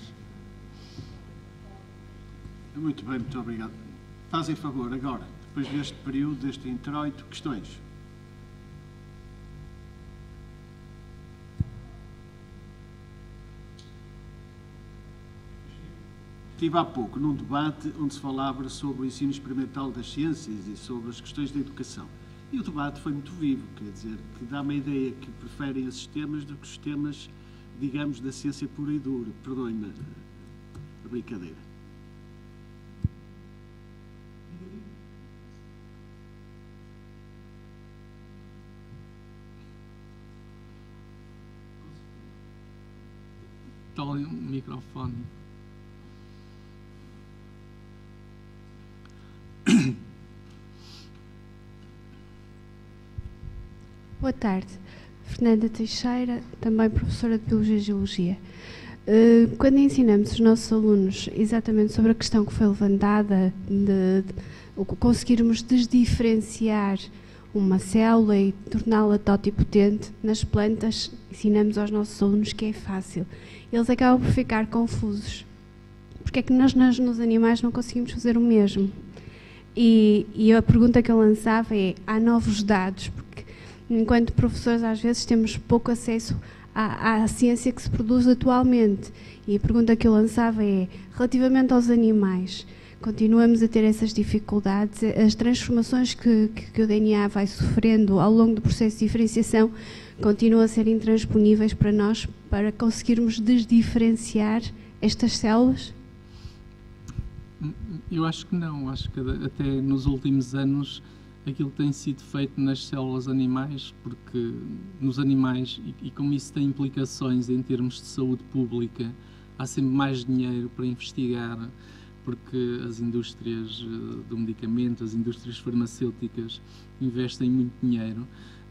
Speaker 1: Muito bem, muito obrigado. Fazem favor, agora, depois deste período, deste introito, questões? . Estive há pouco num debate onde se falava sobre o ensino experimental das ciências e sobre as questões da educação. E o debate foi muito vivo, quer dizer, que dá-me a ideia que preferem esses temas do que os temas, digamos, da ciência pura e dura. Perdoem-me a brincadeira.
Speaker 2: Está ali um microfone.
Speaker 3: Boa tarde. Fernanda Teixeira, também professora de Biologia e Geologia. Uh, quando ensinamos os nossos alunos exatamente sobre a questão que foi levantada de, de conseguirmos desdiferenciar uma célula e torná-la totipotente nas plantas, ensinamos aos nossos alunos que é fácil. Eles acabam por ficar confusos. Porque é que nós, nós nos animais não conseguimos fazer o mesmo? E, e a pergunta que eu lançava é, há novos dados? Porque enquanto professores às vezes temos pouco acesso à, à ciência que se produz atualmente. E a pergunta que eu lançava é, relativamente aos animais, continuamos a ter essas dificuldades, as transformações que, que, que o D N A vai sofrendo ao longo do processo de diferenciação continuam a ser intransponíveis para nós, para conseguirmos desdiferenciar estas células?
Speaker 2: Eu acho que não, acho que até nos últimos anos aquilo que tem sido feito nas células animais, porque nos animais, e, e como isso tem implicações em termos de saúde pública, há sempre mais dinheiro para investigar, porque as indústrias do medicamento, as indústrias farmacêuticas investem muito dinheiro.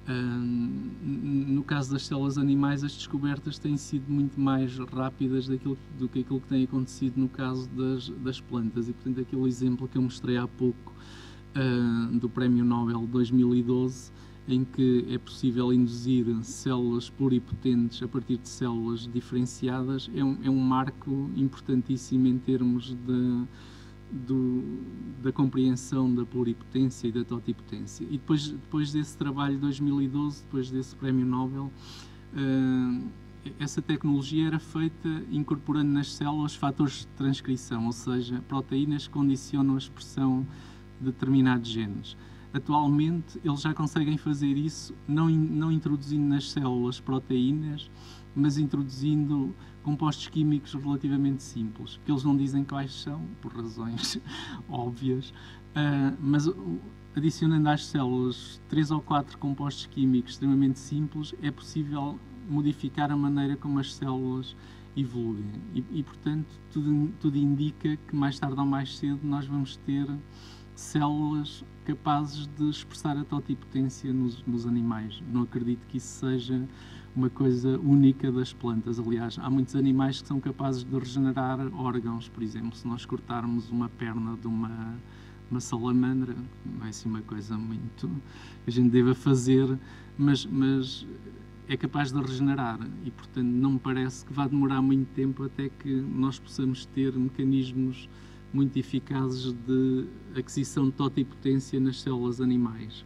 Speaker 2: No caso das células animais, as descobertas têm sido muito mais rápidas daquilo, do que aquilo que tem acontecido no caso das, das plantas. E, portanto, aquele exemplo que eu mostrei há pouco uh, do Prémio Nobel dois mil e doze, em que é possível induzir células pluripotentes a partir de células diferenciadas, é um, é um marco importantíssimo em termos de, do, da compreensão da pluripotência e da totipotência. E depois, depois desse trabalho de dois mil e doze, depois desse Prémio Nobel, uh, essa tecnologia era feita incorporando nas células fatores de transcrição, ou seja, proteínas que condicionam a expressão de determinados genes. Atualmente, eles já conseguem fazer isso, não, não introduzindo nas células proteínas, mas introduzindo compostos químicos relativamente simples, que eles não dizem quais são, por razões óbvias, uh, mas adicionando às células três ou quatro compostos químicos extremamente simples, é possível modificar a maneira como as células evoluem. E, e portanto, tudo, tudo indica que mais tarde ou mais cedo nós vamos ter células capazes de expressar a totipotência nos, nos animais. Não acredito que isso seja uma coisa única das plantas. Aliás, há muitos animais que são capazes de regenerar órgãos. Por exemplo, se nós cortarmos uma perna de uma, uma salamandra, não é assim uma coisa muito que a gente deva fazer, mas, mas é capaz de regenerar e, portanto, não me parece que vá demorar muito tempo até que nós possamos ter mecanismos muito eficazes de aquisição de totipotência nas células animais.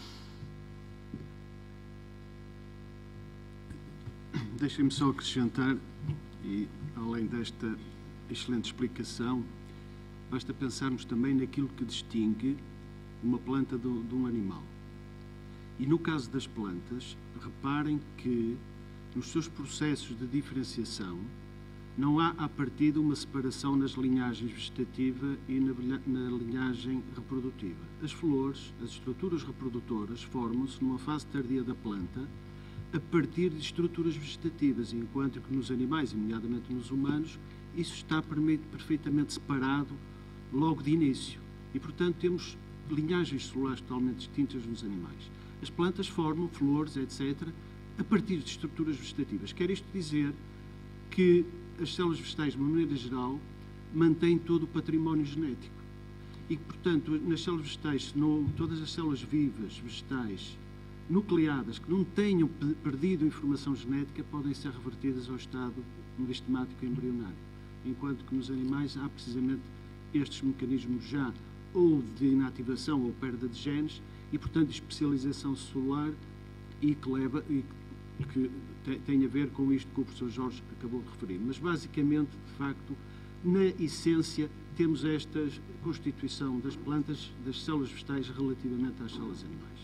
Speaker 1: Deixem-me só acrescentar, e além desta excelente explicação, basta pensarmos também naquilo que distingue uma planta de, de um animal. E no caso das plantas, reparem que nos seus processos de diferenciação não há, à partida, uma separação nas linhagens vegetativa e na, na linhagem reprodutiva. As flores, as estruturas reprodutoras, formam-se numa fase tardia da planta a partir de estruturas vegetativas, enquanto que nos animais, e nomeadamente nos humanos, isso está perfeitamente separado logo de início. E, portanto, temos linhagens celulares totalmente distintas nos animais. As plantas formam flores, etcétera, a partir de estruturas vegetativas. Quer isto dizer que as células vegetais, de maneira geral, mantêm todo o património genético. E, portanto, nas células vegetais, no, todas as células vivas, vegetais, nucleadas, que não tenham perdido informação genética, podem ser revertidas ao estado meristemático embrionário. Enquanto que nos animais há precisamente estes mecanismos já ou de inativação ou perda de genes e, portanto, de especialização celular e que leva... E que tem a ver com isto que o professor Jorge acabou de referir. Mas, basicamente, de facto, na essência, temos esta constituição das plantas, das células vegetais relativamente às células animais.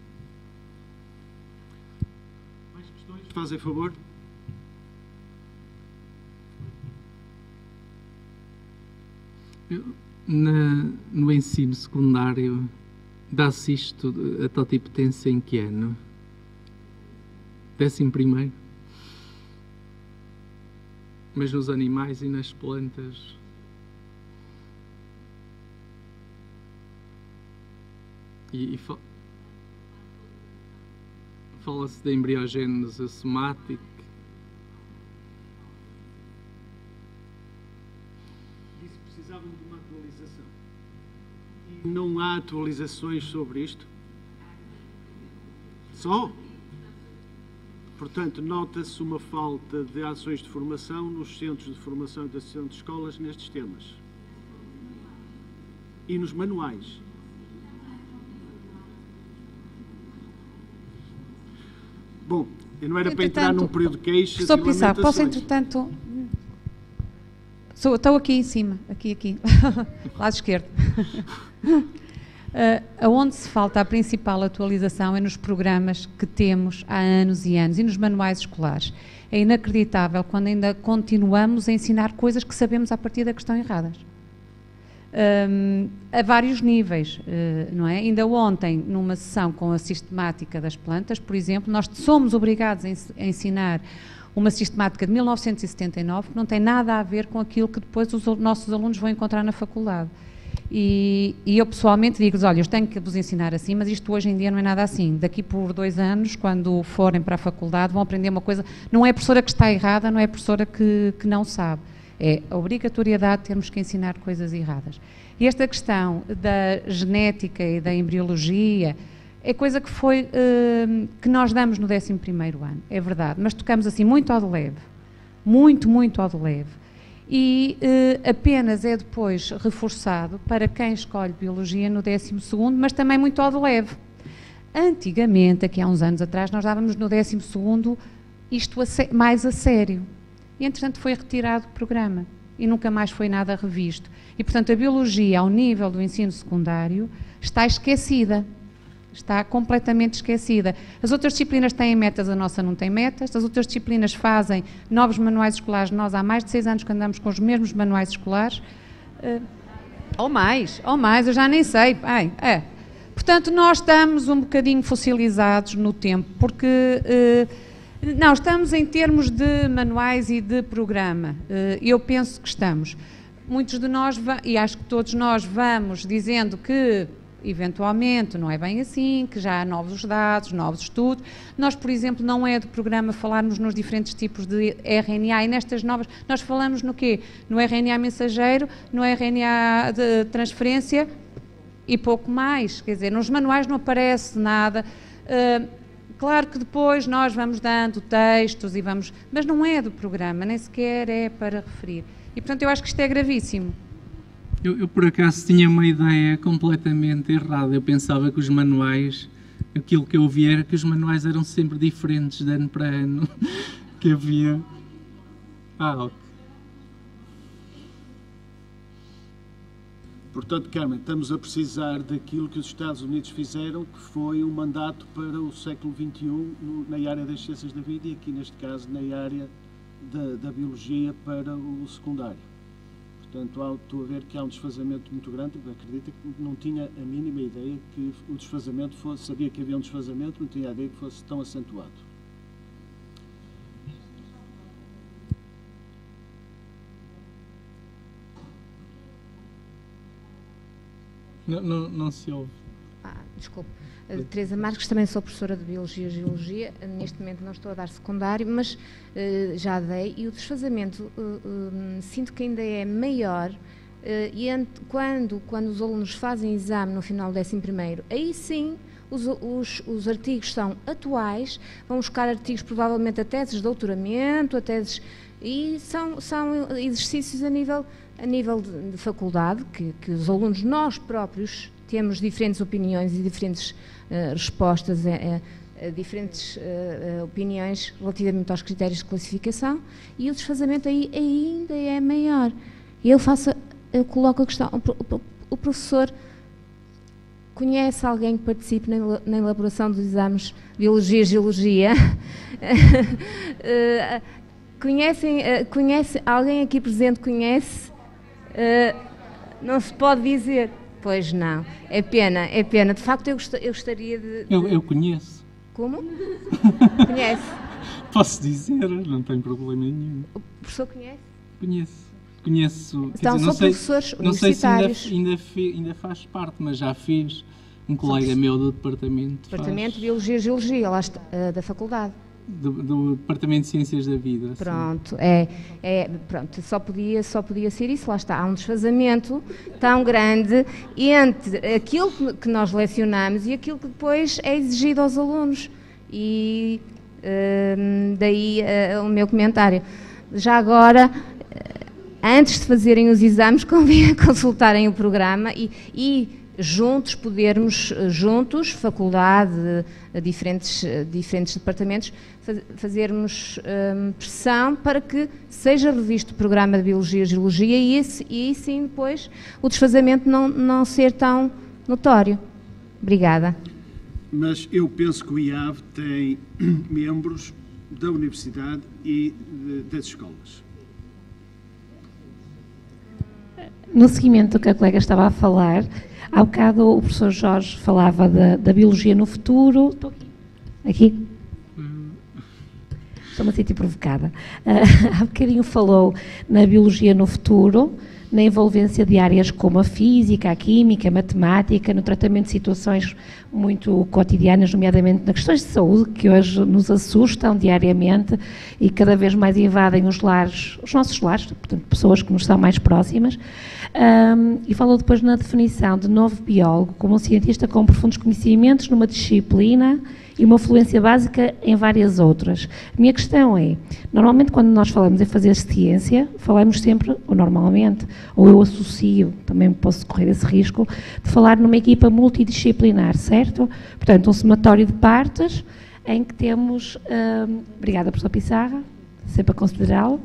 Speaker 1: Mais questões? Fazem favor?
Speaker 2: Na, no ensino secundário, dá-se isto, a totipotência, em que ano? Décimo primeiro? Mas nos animais e nas plantas? E, e fa fala-se da embriogênese somática.
Speaker 1: Disse que precisavam de uma atualização. E não há atualizações sobre isto? Só? Portanto, nota-se uma falta de ações de formação nos centros de formação e da associação de escolas nestes temas. E nos manuais. Bom, eu não era para entrar num período de queixas e lamentações.
Speaker 4: Professor Pissarro, posso, entretanto... Sou, estou aqui em cima, aqui, aqui, lado esquerdo. Uh, aonde se falta a principal atualização é nos programas que temos há anos e anos e nos manuais escolares. É inacreditável quando ainda continuamos a ensinar coisas que sabemos à partida que estão erradas. Um, a vários níveis, uh, não é? Ainda ontem, numa sessão com a sistemática das plantas, por exemplo, nós somos obrigados a, ens a ensinar uma sistemática de mil novecentos e setenta e nove que não tem nada a ver com aquilo que depois os nossos alunos vão encontrar na faculdade. E, e eu pessoalmente digo-lhes, olha, eu tenho que vos ensinar assim, mas isto hoje em dia não é nada assim. Daqui por dois anos, quando forem para a faculdade, vão aprender uma coisa. Não é a professora que está errada, não é a professora que, que não sabe. É a obrigatoriedade de termos que ensinar coisas erradas. E esta questão da genética e da embriologia é coisa que foi, uh, que nós damos no décimo primeiro ano, é verdade, mas tocamos assim muito ao de leve, muito, muito ao de leve. E uh, apenas é depois reforçado para quem escolhe Biologia no décimo segundo, mas também muito ao de leve. Antigamente, aqui há uns anos atrás, nós dávamos no décimo segundo isto a mais a sério. E, entretanto, foi retirado o programa e nunca mais foi nada revisto. E, portanto, a Biologia, ao nível do ensino secundário, está esquecida. Está completamente esquecida. As outras disciplinas têm metas, a nossa não tem metas. As outras disciplinas fazem novos manuais escolares. Nós há mais de seis anos que andamos com os mesmos manuais escolares. Uh, ou mais, ou mais, eu já nem sei. Ai, é. Portanto, nós estamos um bocadinho fossilizados no tempo, porque... Uh, não, estamos em termos de manuais e de programa. Uh, eu penso que estamos. Muitos de nós, e acho que todos nós vamos dizendo que... eventualmente, não é bem assim, que já há novos dados, novos estudos. Nós, por exemplo, não é do programa falarmos nos diferentes tipos de R N A e nestas novas, nós falamos no quê? No R N A mensageiro, no R N A de transferência e pouco mais, quer dizer, nos manuais não aparece nada. Uh, claro que depois nós vamos dando textos e vamos, mas não é do programa, nem sequer é para referir. E, portanto, eu acho que isto é gravíssimo.
Speaker 2: Eu, eu, por acaso, tinha uma ideia completamente errada. Eu pensava que os manuais, aquilo que eu ouvia era que os manuais eram sempre diferentes de ano para ano, que havia... Ah, ok.
Speaker 1: Portanto, Carmen, estamos a precisar daquilo que os Estados Unidos fizeram, que foi um mandato para o século vinte e um no, na área das ciências da vida e aqui, neste caso, na área da, da biologia para o secundário. Portanto, há, estou a ver que há um desfazamento muito grande, porque acredito que não tinha a mínima ideia que o desfazamento fosse, sabia que havia um desfazamento, não tinha a ideia que fosse tão acentuado.
Speaker 2: Não, não, não se ouve.
Speaker 5: Ah, desculpe. Uh, Teresa Marques, também sou professora de Biologia e Geologia, uh, neste momento não estou a dar secundário, mas uh, já dei, e o desfazamento uh, uh, sinto que ainda é maior, uh, e quando, quando os alunos fazem exame no final do décimo primeiro, aí sim os, os, os artigos são atuais, vão buscar artigos provavelmente a teses de doutoramento, a teses, e são, são exercícios a nível, a nível de, de faculdade, que, que os alunos, nós próprios, temos diferentes opiniões e diferentes uh, respostas a, a, a diferentes uh, uh, opiniões relativamente aos critérios de classificação, e o desfazamento aí ainda é maior. E eu faço, eu coloco a questão, o, o professor conhece alguém que participe na, na elaboração dos exames de Biologia e Geologia? uh, conhecem, uh, conhece, alguém aqui presente conhece? Uh, não se pode dizer. Pois não, é pena, é pena. De facto, eu, gost, eu gostaria de... de...
Speaker 2: Eu, eu conheço.
Speaker 5: Como? Conhece?
Speaker 2: Posso dizer, não tem problema nenhum.
Speaker 5: O professor conhece?
Speaker 2: Conheço. Conheço.
Speaker 5: Então,
Speaker 2: dizer,
Speaker 5: são
Speaker 2: não sei,
Speaker 5: professores
Speaker 2: não sei se ainda,
Speaker 5: universitários.
Speaker 2: ainda, fe, ainda faz parte, mas já fez. Um colega meu do departamento.
Speaker 5: Departamento
Speaker 2: faz,
Speaker 5: de Biologia e Geologia, lá está, uh, da faculdade.
Speaker 2: Do, do Departamento de Ciências da Vida.
Speaker 5: Pronto, é, é, pronto, só podia, só podia ser isso, lá está. Há um desfazamento tão grande entre aquilo que nós lecionamos e aquilo que depois é exigido aos alunos. E uh, daí uh, o meu comentário. Já agora, uh, antes de fazerem os exames, convém consultarem o programa e, e juntos podermos, juntos, faculdade, diferentes, diferentes departamentos, fazermos um, pressão para que seja revisto o programa de Biologia e Geologia e, esse, e sim depois o desfazamento não, não ser tão notório. Obrigada.
Speaker 1: Mas eu penso que o I A V tem membros da universidade e de, das escolas.
Speaker 6: No seguimento do que a colega estava a falar, há bocado o professor Jorge falava da, da biologia no futuro. Estou aqui. Aqui? Estou-me a sentir provocada. Uh, há bocadinho falou na biologia no futuro, na envolvência de áreas como a física, a química, a matemática, no tratamento de situações muito cotidianas, nomeadamente nas questões de saúde, que hoje nos assustam diariamente e cada vez mais invadem os lares, os nossos lares, portanto, pessoas que nos são mais próximas. Um, e falou depois na definição de novo biólogo como um cientista com profundos conhecimentos numa disciplina e uma fluência básica em várias outras. A minha questão é, normalmente quando nós falamos em fazer ciência, falamos sempre, ou normalmente, ou eu associo, também posso correr esse risco, de falar numa equipa multidisciplinar, certo? Portanto, um somatório de partes em que temos... Hum, obrigada, professor Pissarra, sempre a considerá-lo.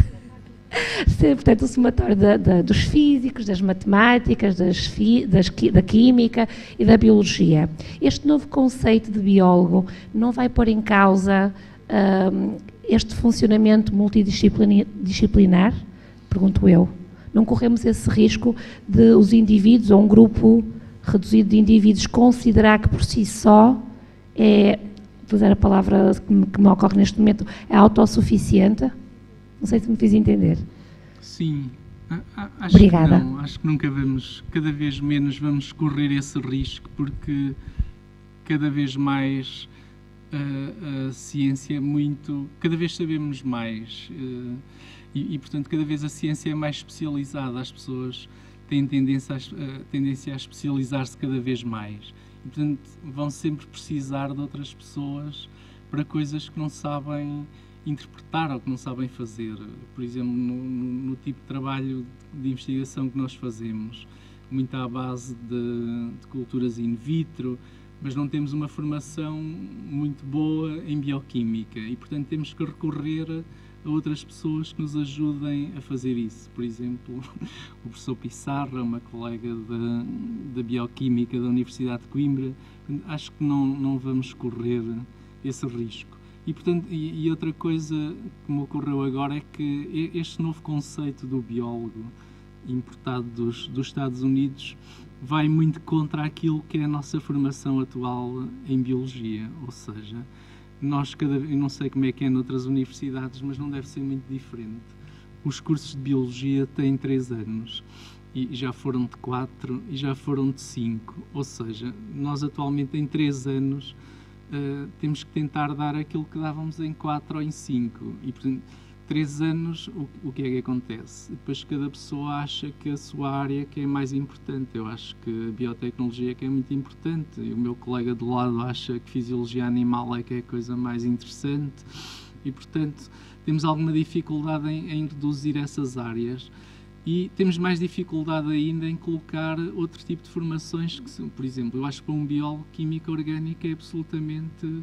Speaker 6: Portanto, o somatório da, da, dos físicos, das matemáticas, das, fi, das, da química e da biologia. Este novo conceito de biólogo não vai pôr em causa um, este funcionamento multidisciplinar? Pergunto eu. Não corremos esse risco de os indivíduos, ou um grupo reduzido de indivíduos, considerar que por si só é, vou usar a palavra que me, que me ocorre neste momento, é autossuficiente? Não sei se me fiz entender.
Speaker 2: Sim, acho
Speaker 6: Obrigada.
Speaker 2: que não, acho que nunca vamos, cada vez menos vamos correr esse risco, porque cada vez mais a, a ciência é muito, cada vez sabemos mais e, e, portanto, cada vez a ciência é mais especializada, as pessoas têm tendência a, a, tendência a especializar-se cada vez mais e, portanto, vão sempre precisar de outras pessoas para coisas que não sabem interpretar ou que não sabem fazer. Por exemplo, no, no, no tipo de trabalho de investigação que nós fazemos, muito à base de, de culturas in vitro, mas não temos uma formação muito boa em bioquímica e, portanto, temos que recorrer a outras pessoas que nos ajudem a fazer isso. Por exemplo, o professor Pissarra, uma colega da bioquímica da Universidade de Coimbra. Acho que não, não vamos correr esse risco. E, portanto, e, e outra coisa que me ocorreu agora é que este novo conceito do biólogo importado dos, dos Estados Unidos vai muito contra aquilo que é a nossa formação atual em biologia, ou seja, nós cada eu não sei como é que é noutras universidades, mas não deve ser muito diferente. Os cursos de biologia têm três anos e já foram de quatro e já foram de cinco, ou seja, nós atualmente em três anos Uh, temos que tentar dar aquilo que dávamos em quatro ou em cinco e, portanto, três anos, o, o que é que acontece? Depois cada pessoa acha que a sua área que é mais importante. Eu acho que a biotecnologia é que é muito importante e o meu colega do lado acha que fisiologia animal é que é a coisa mais interessante e, portanto, temos alguma dificuldade em, em reduzir essas áreas. E temos mais dificuldade ainda em colocar outro tipo de formações que são, por exemplo, eu acho que para um biólogo química orgânica é absolutamente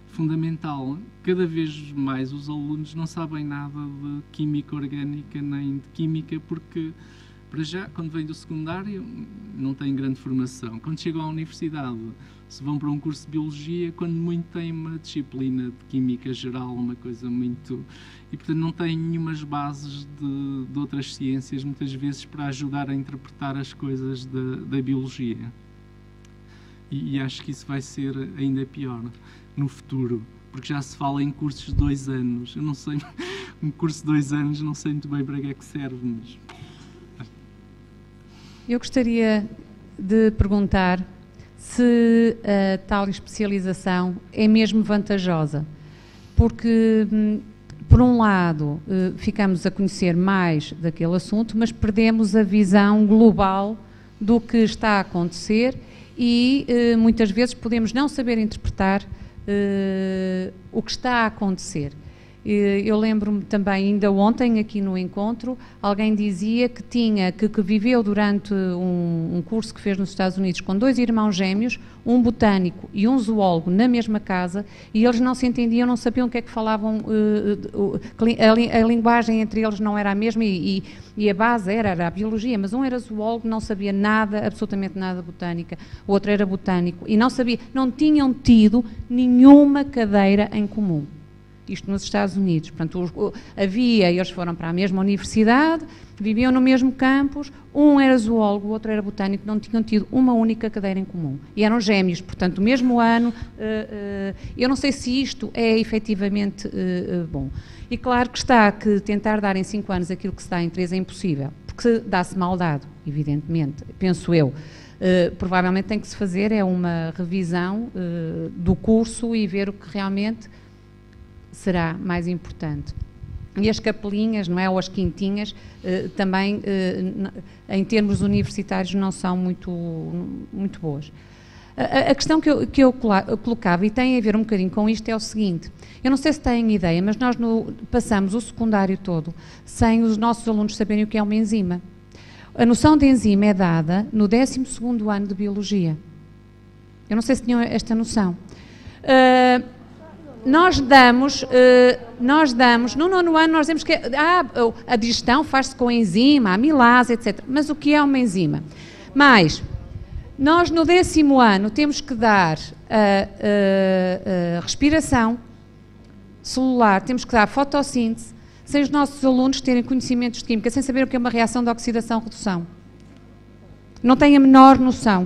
Speaker 2: fundamental. Cada vez mais os alunos não sabem nada de química orgânica nem de química, porque, para já, quando vêm do secundário, não têm grande formação. Quando chegam à universidade, se vão para um curso de biologia, quando muito têm uma disciplina de química geral, uma coisa muito... E, portanto, não têm nenhumas bases de, de outras ciências, muitas vezes, para ajudar a interpretar as coisas da, da biologia. E, e acho que isso vai ser ainda pior no futuro, porque já se fala em cursos de dois anos. Eu não sei, um curso de dois anos, não sei muito bem para que é que serve, mas...
Speaker 4: Eu gostaria de perguntar se a tal especialização é mesmo vantajosa, porque, por um lado, ficamos a conhecer mais daquele assunto, mas perdemos a visão global do que está a acontecer e, muitas vezes, podemos não saber interpretar o que está a acontecer. Eu lembro-me também, ainda ontem, aqui no encontro, alguém dizia que tinha, que, que viveu durante um, um curso que fez nos Estados Unidos com dois irmãos gêmeos, um botânico e um zoólogo na mesma casa, e eles não se entendiam, não sabiam o que é que falavam, uh, a, a linguagem entre eles não era a mesma e, e, e a base era, era a biologia, mas um era zoólogo, não sabia nada, absolutamente nada de botânica, o outro era botânico e não sabia, não tinham tido nenhuma cadeira em comum. Isto nos Estados Unidos. Portanto, havia, eles foram para a mesma universidade, viviam no mesmo campus, um era zoólogo, o outro era botânico, não tinham tido uma única cadeira em comum. E eram gêmeos, portanto, no mesmo ano. Uh, uh, eu não sei se isto é efetivamente uh, uh, bom. E claro que está que tentar dar em cinco anos aquilo que se dá em três é impossível, porque dá-se mal dado, evidentemente, penso eu. Uh, provavelmente tem que se fazer é uma revisão uh, do curso e ver o que realmente será mais importante. E as capelinhas, não é, ou as quintinhas, eh, também, eh, em termos universitários, não são muito, muito boas. A, a questão que eu, que eu colocava, e tem a ver um bocadinho com isto, é o seguinte: eu não sei se têm ideia, mas nós no, passamos o secundário todo sem os nossos alunos saberem o que é uma enzima. A noção de enzima é dada no décimo segundo ano de Biologia. Eu não sei se tinham esta noção. Uh, Nós damos, nós damos, no nono ano nós dizemos que ah, a digestão faz-se com enzima, a amilase, etcétera. Mas o que é uma enzima? Mas nós no décimo ano temos que dar a, a, a respiração celular, temos que dar a fotossíntese, sem os nossos alunos terem conhecimentos de química, sem saber o que é uma reação de oxidação-redução. Não têm a menor noção.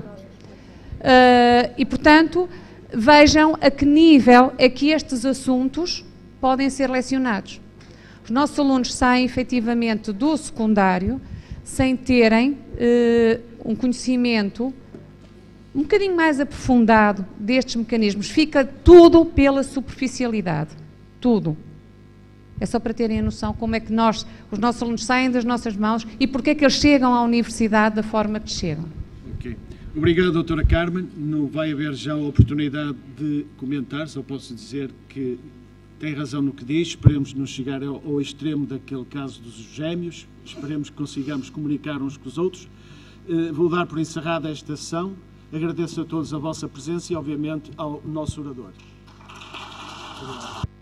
Speaker 4: Uh, e, portanto, vejam a que nível é que estes assuntos podem ser lecionados. Os nossos alunos saem efetivamente do secundário sem terem eh, um conhecimento um bocadinho mais aprofundado destes mecanismos. Fica tudo pela superficialidade. Tudo. É só para terem a noção como é que nós, os nossos alunos saem das nossas mãos e porque é que eles chegam à universidade da forma que chegam.
Speaker 1: Ok. Obrigado, doutora Carmen. Não vai haver já a oportunidade de comentar, só posso dizer que tem razão no que diz, esperemos não chegar ao, ao extremo daquele caso dos gêmeos, esperemos que consigamos comunicar uns com os outros. Uh, vou dar por encerrada esta sessão, agradeço a todos a vossa presença e, obviamente, ao nosso orador. Obrigado.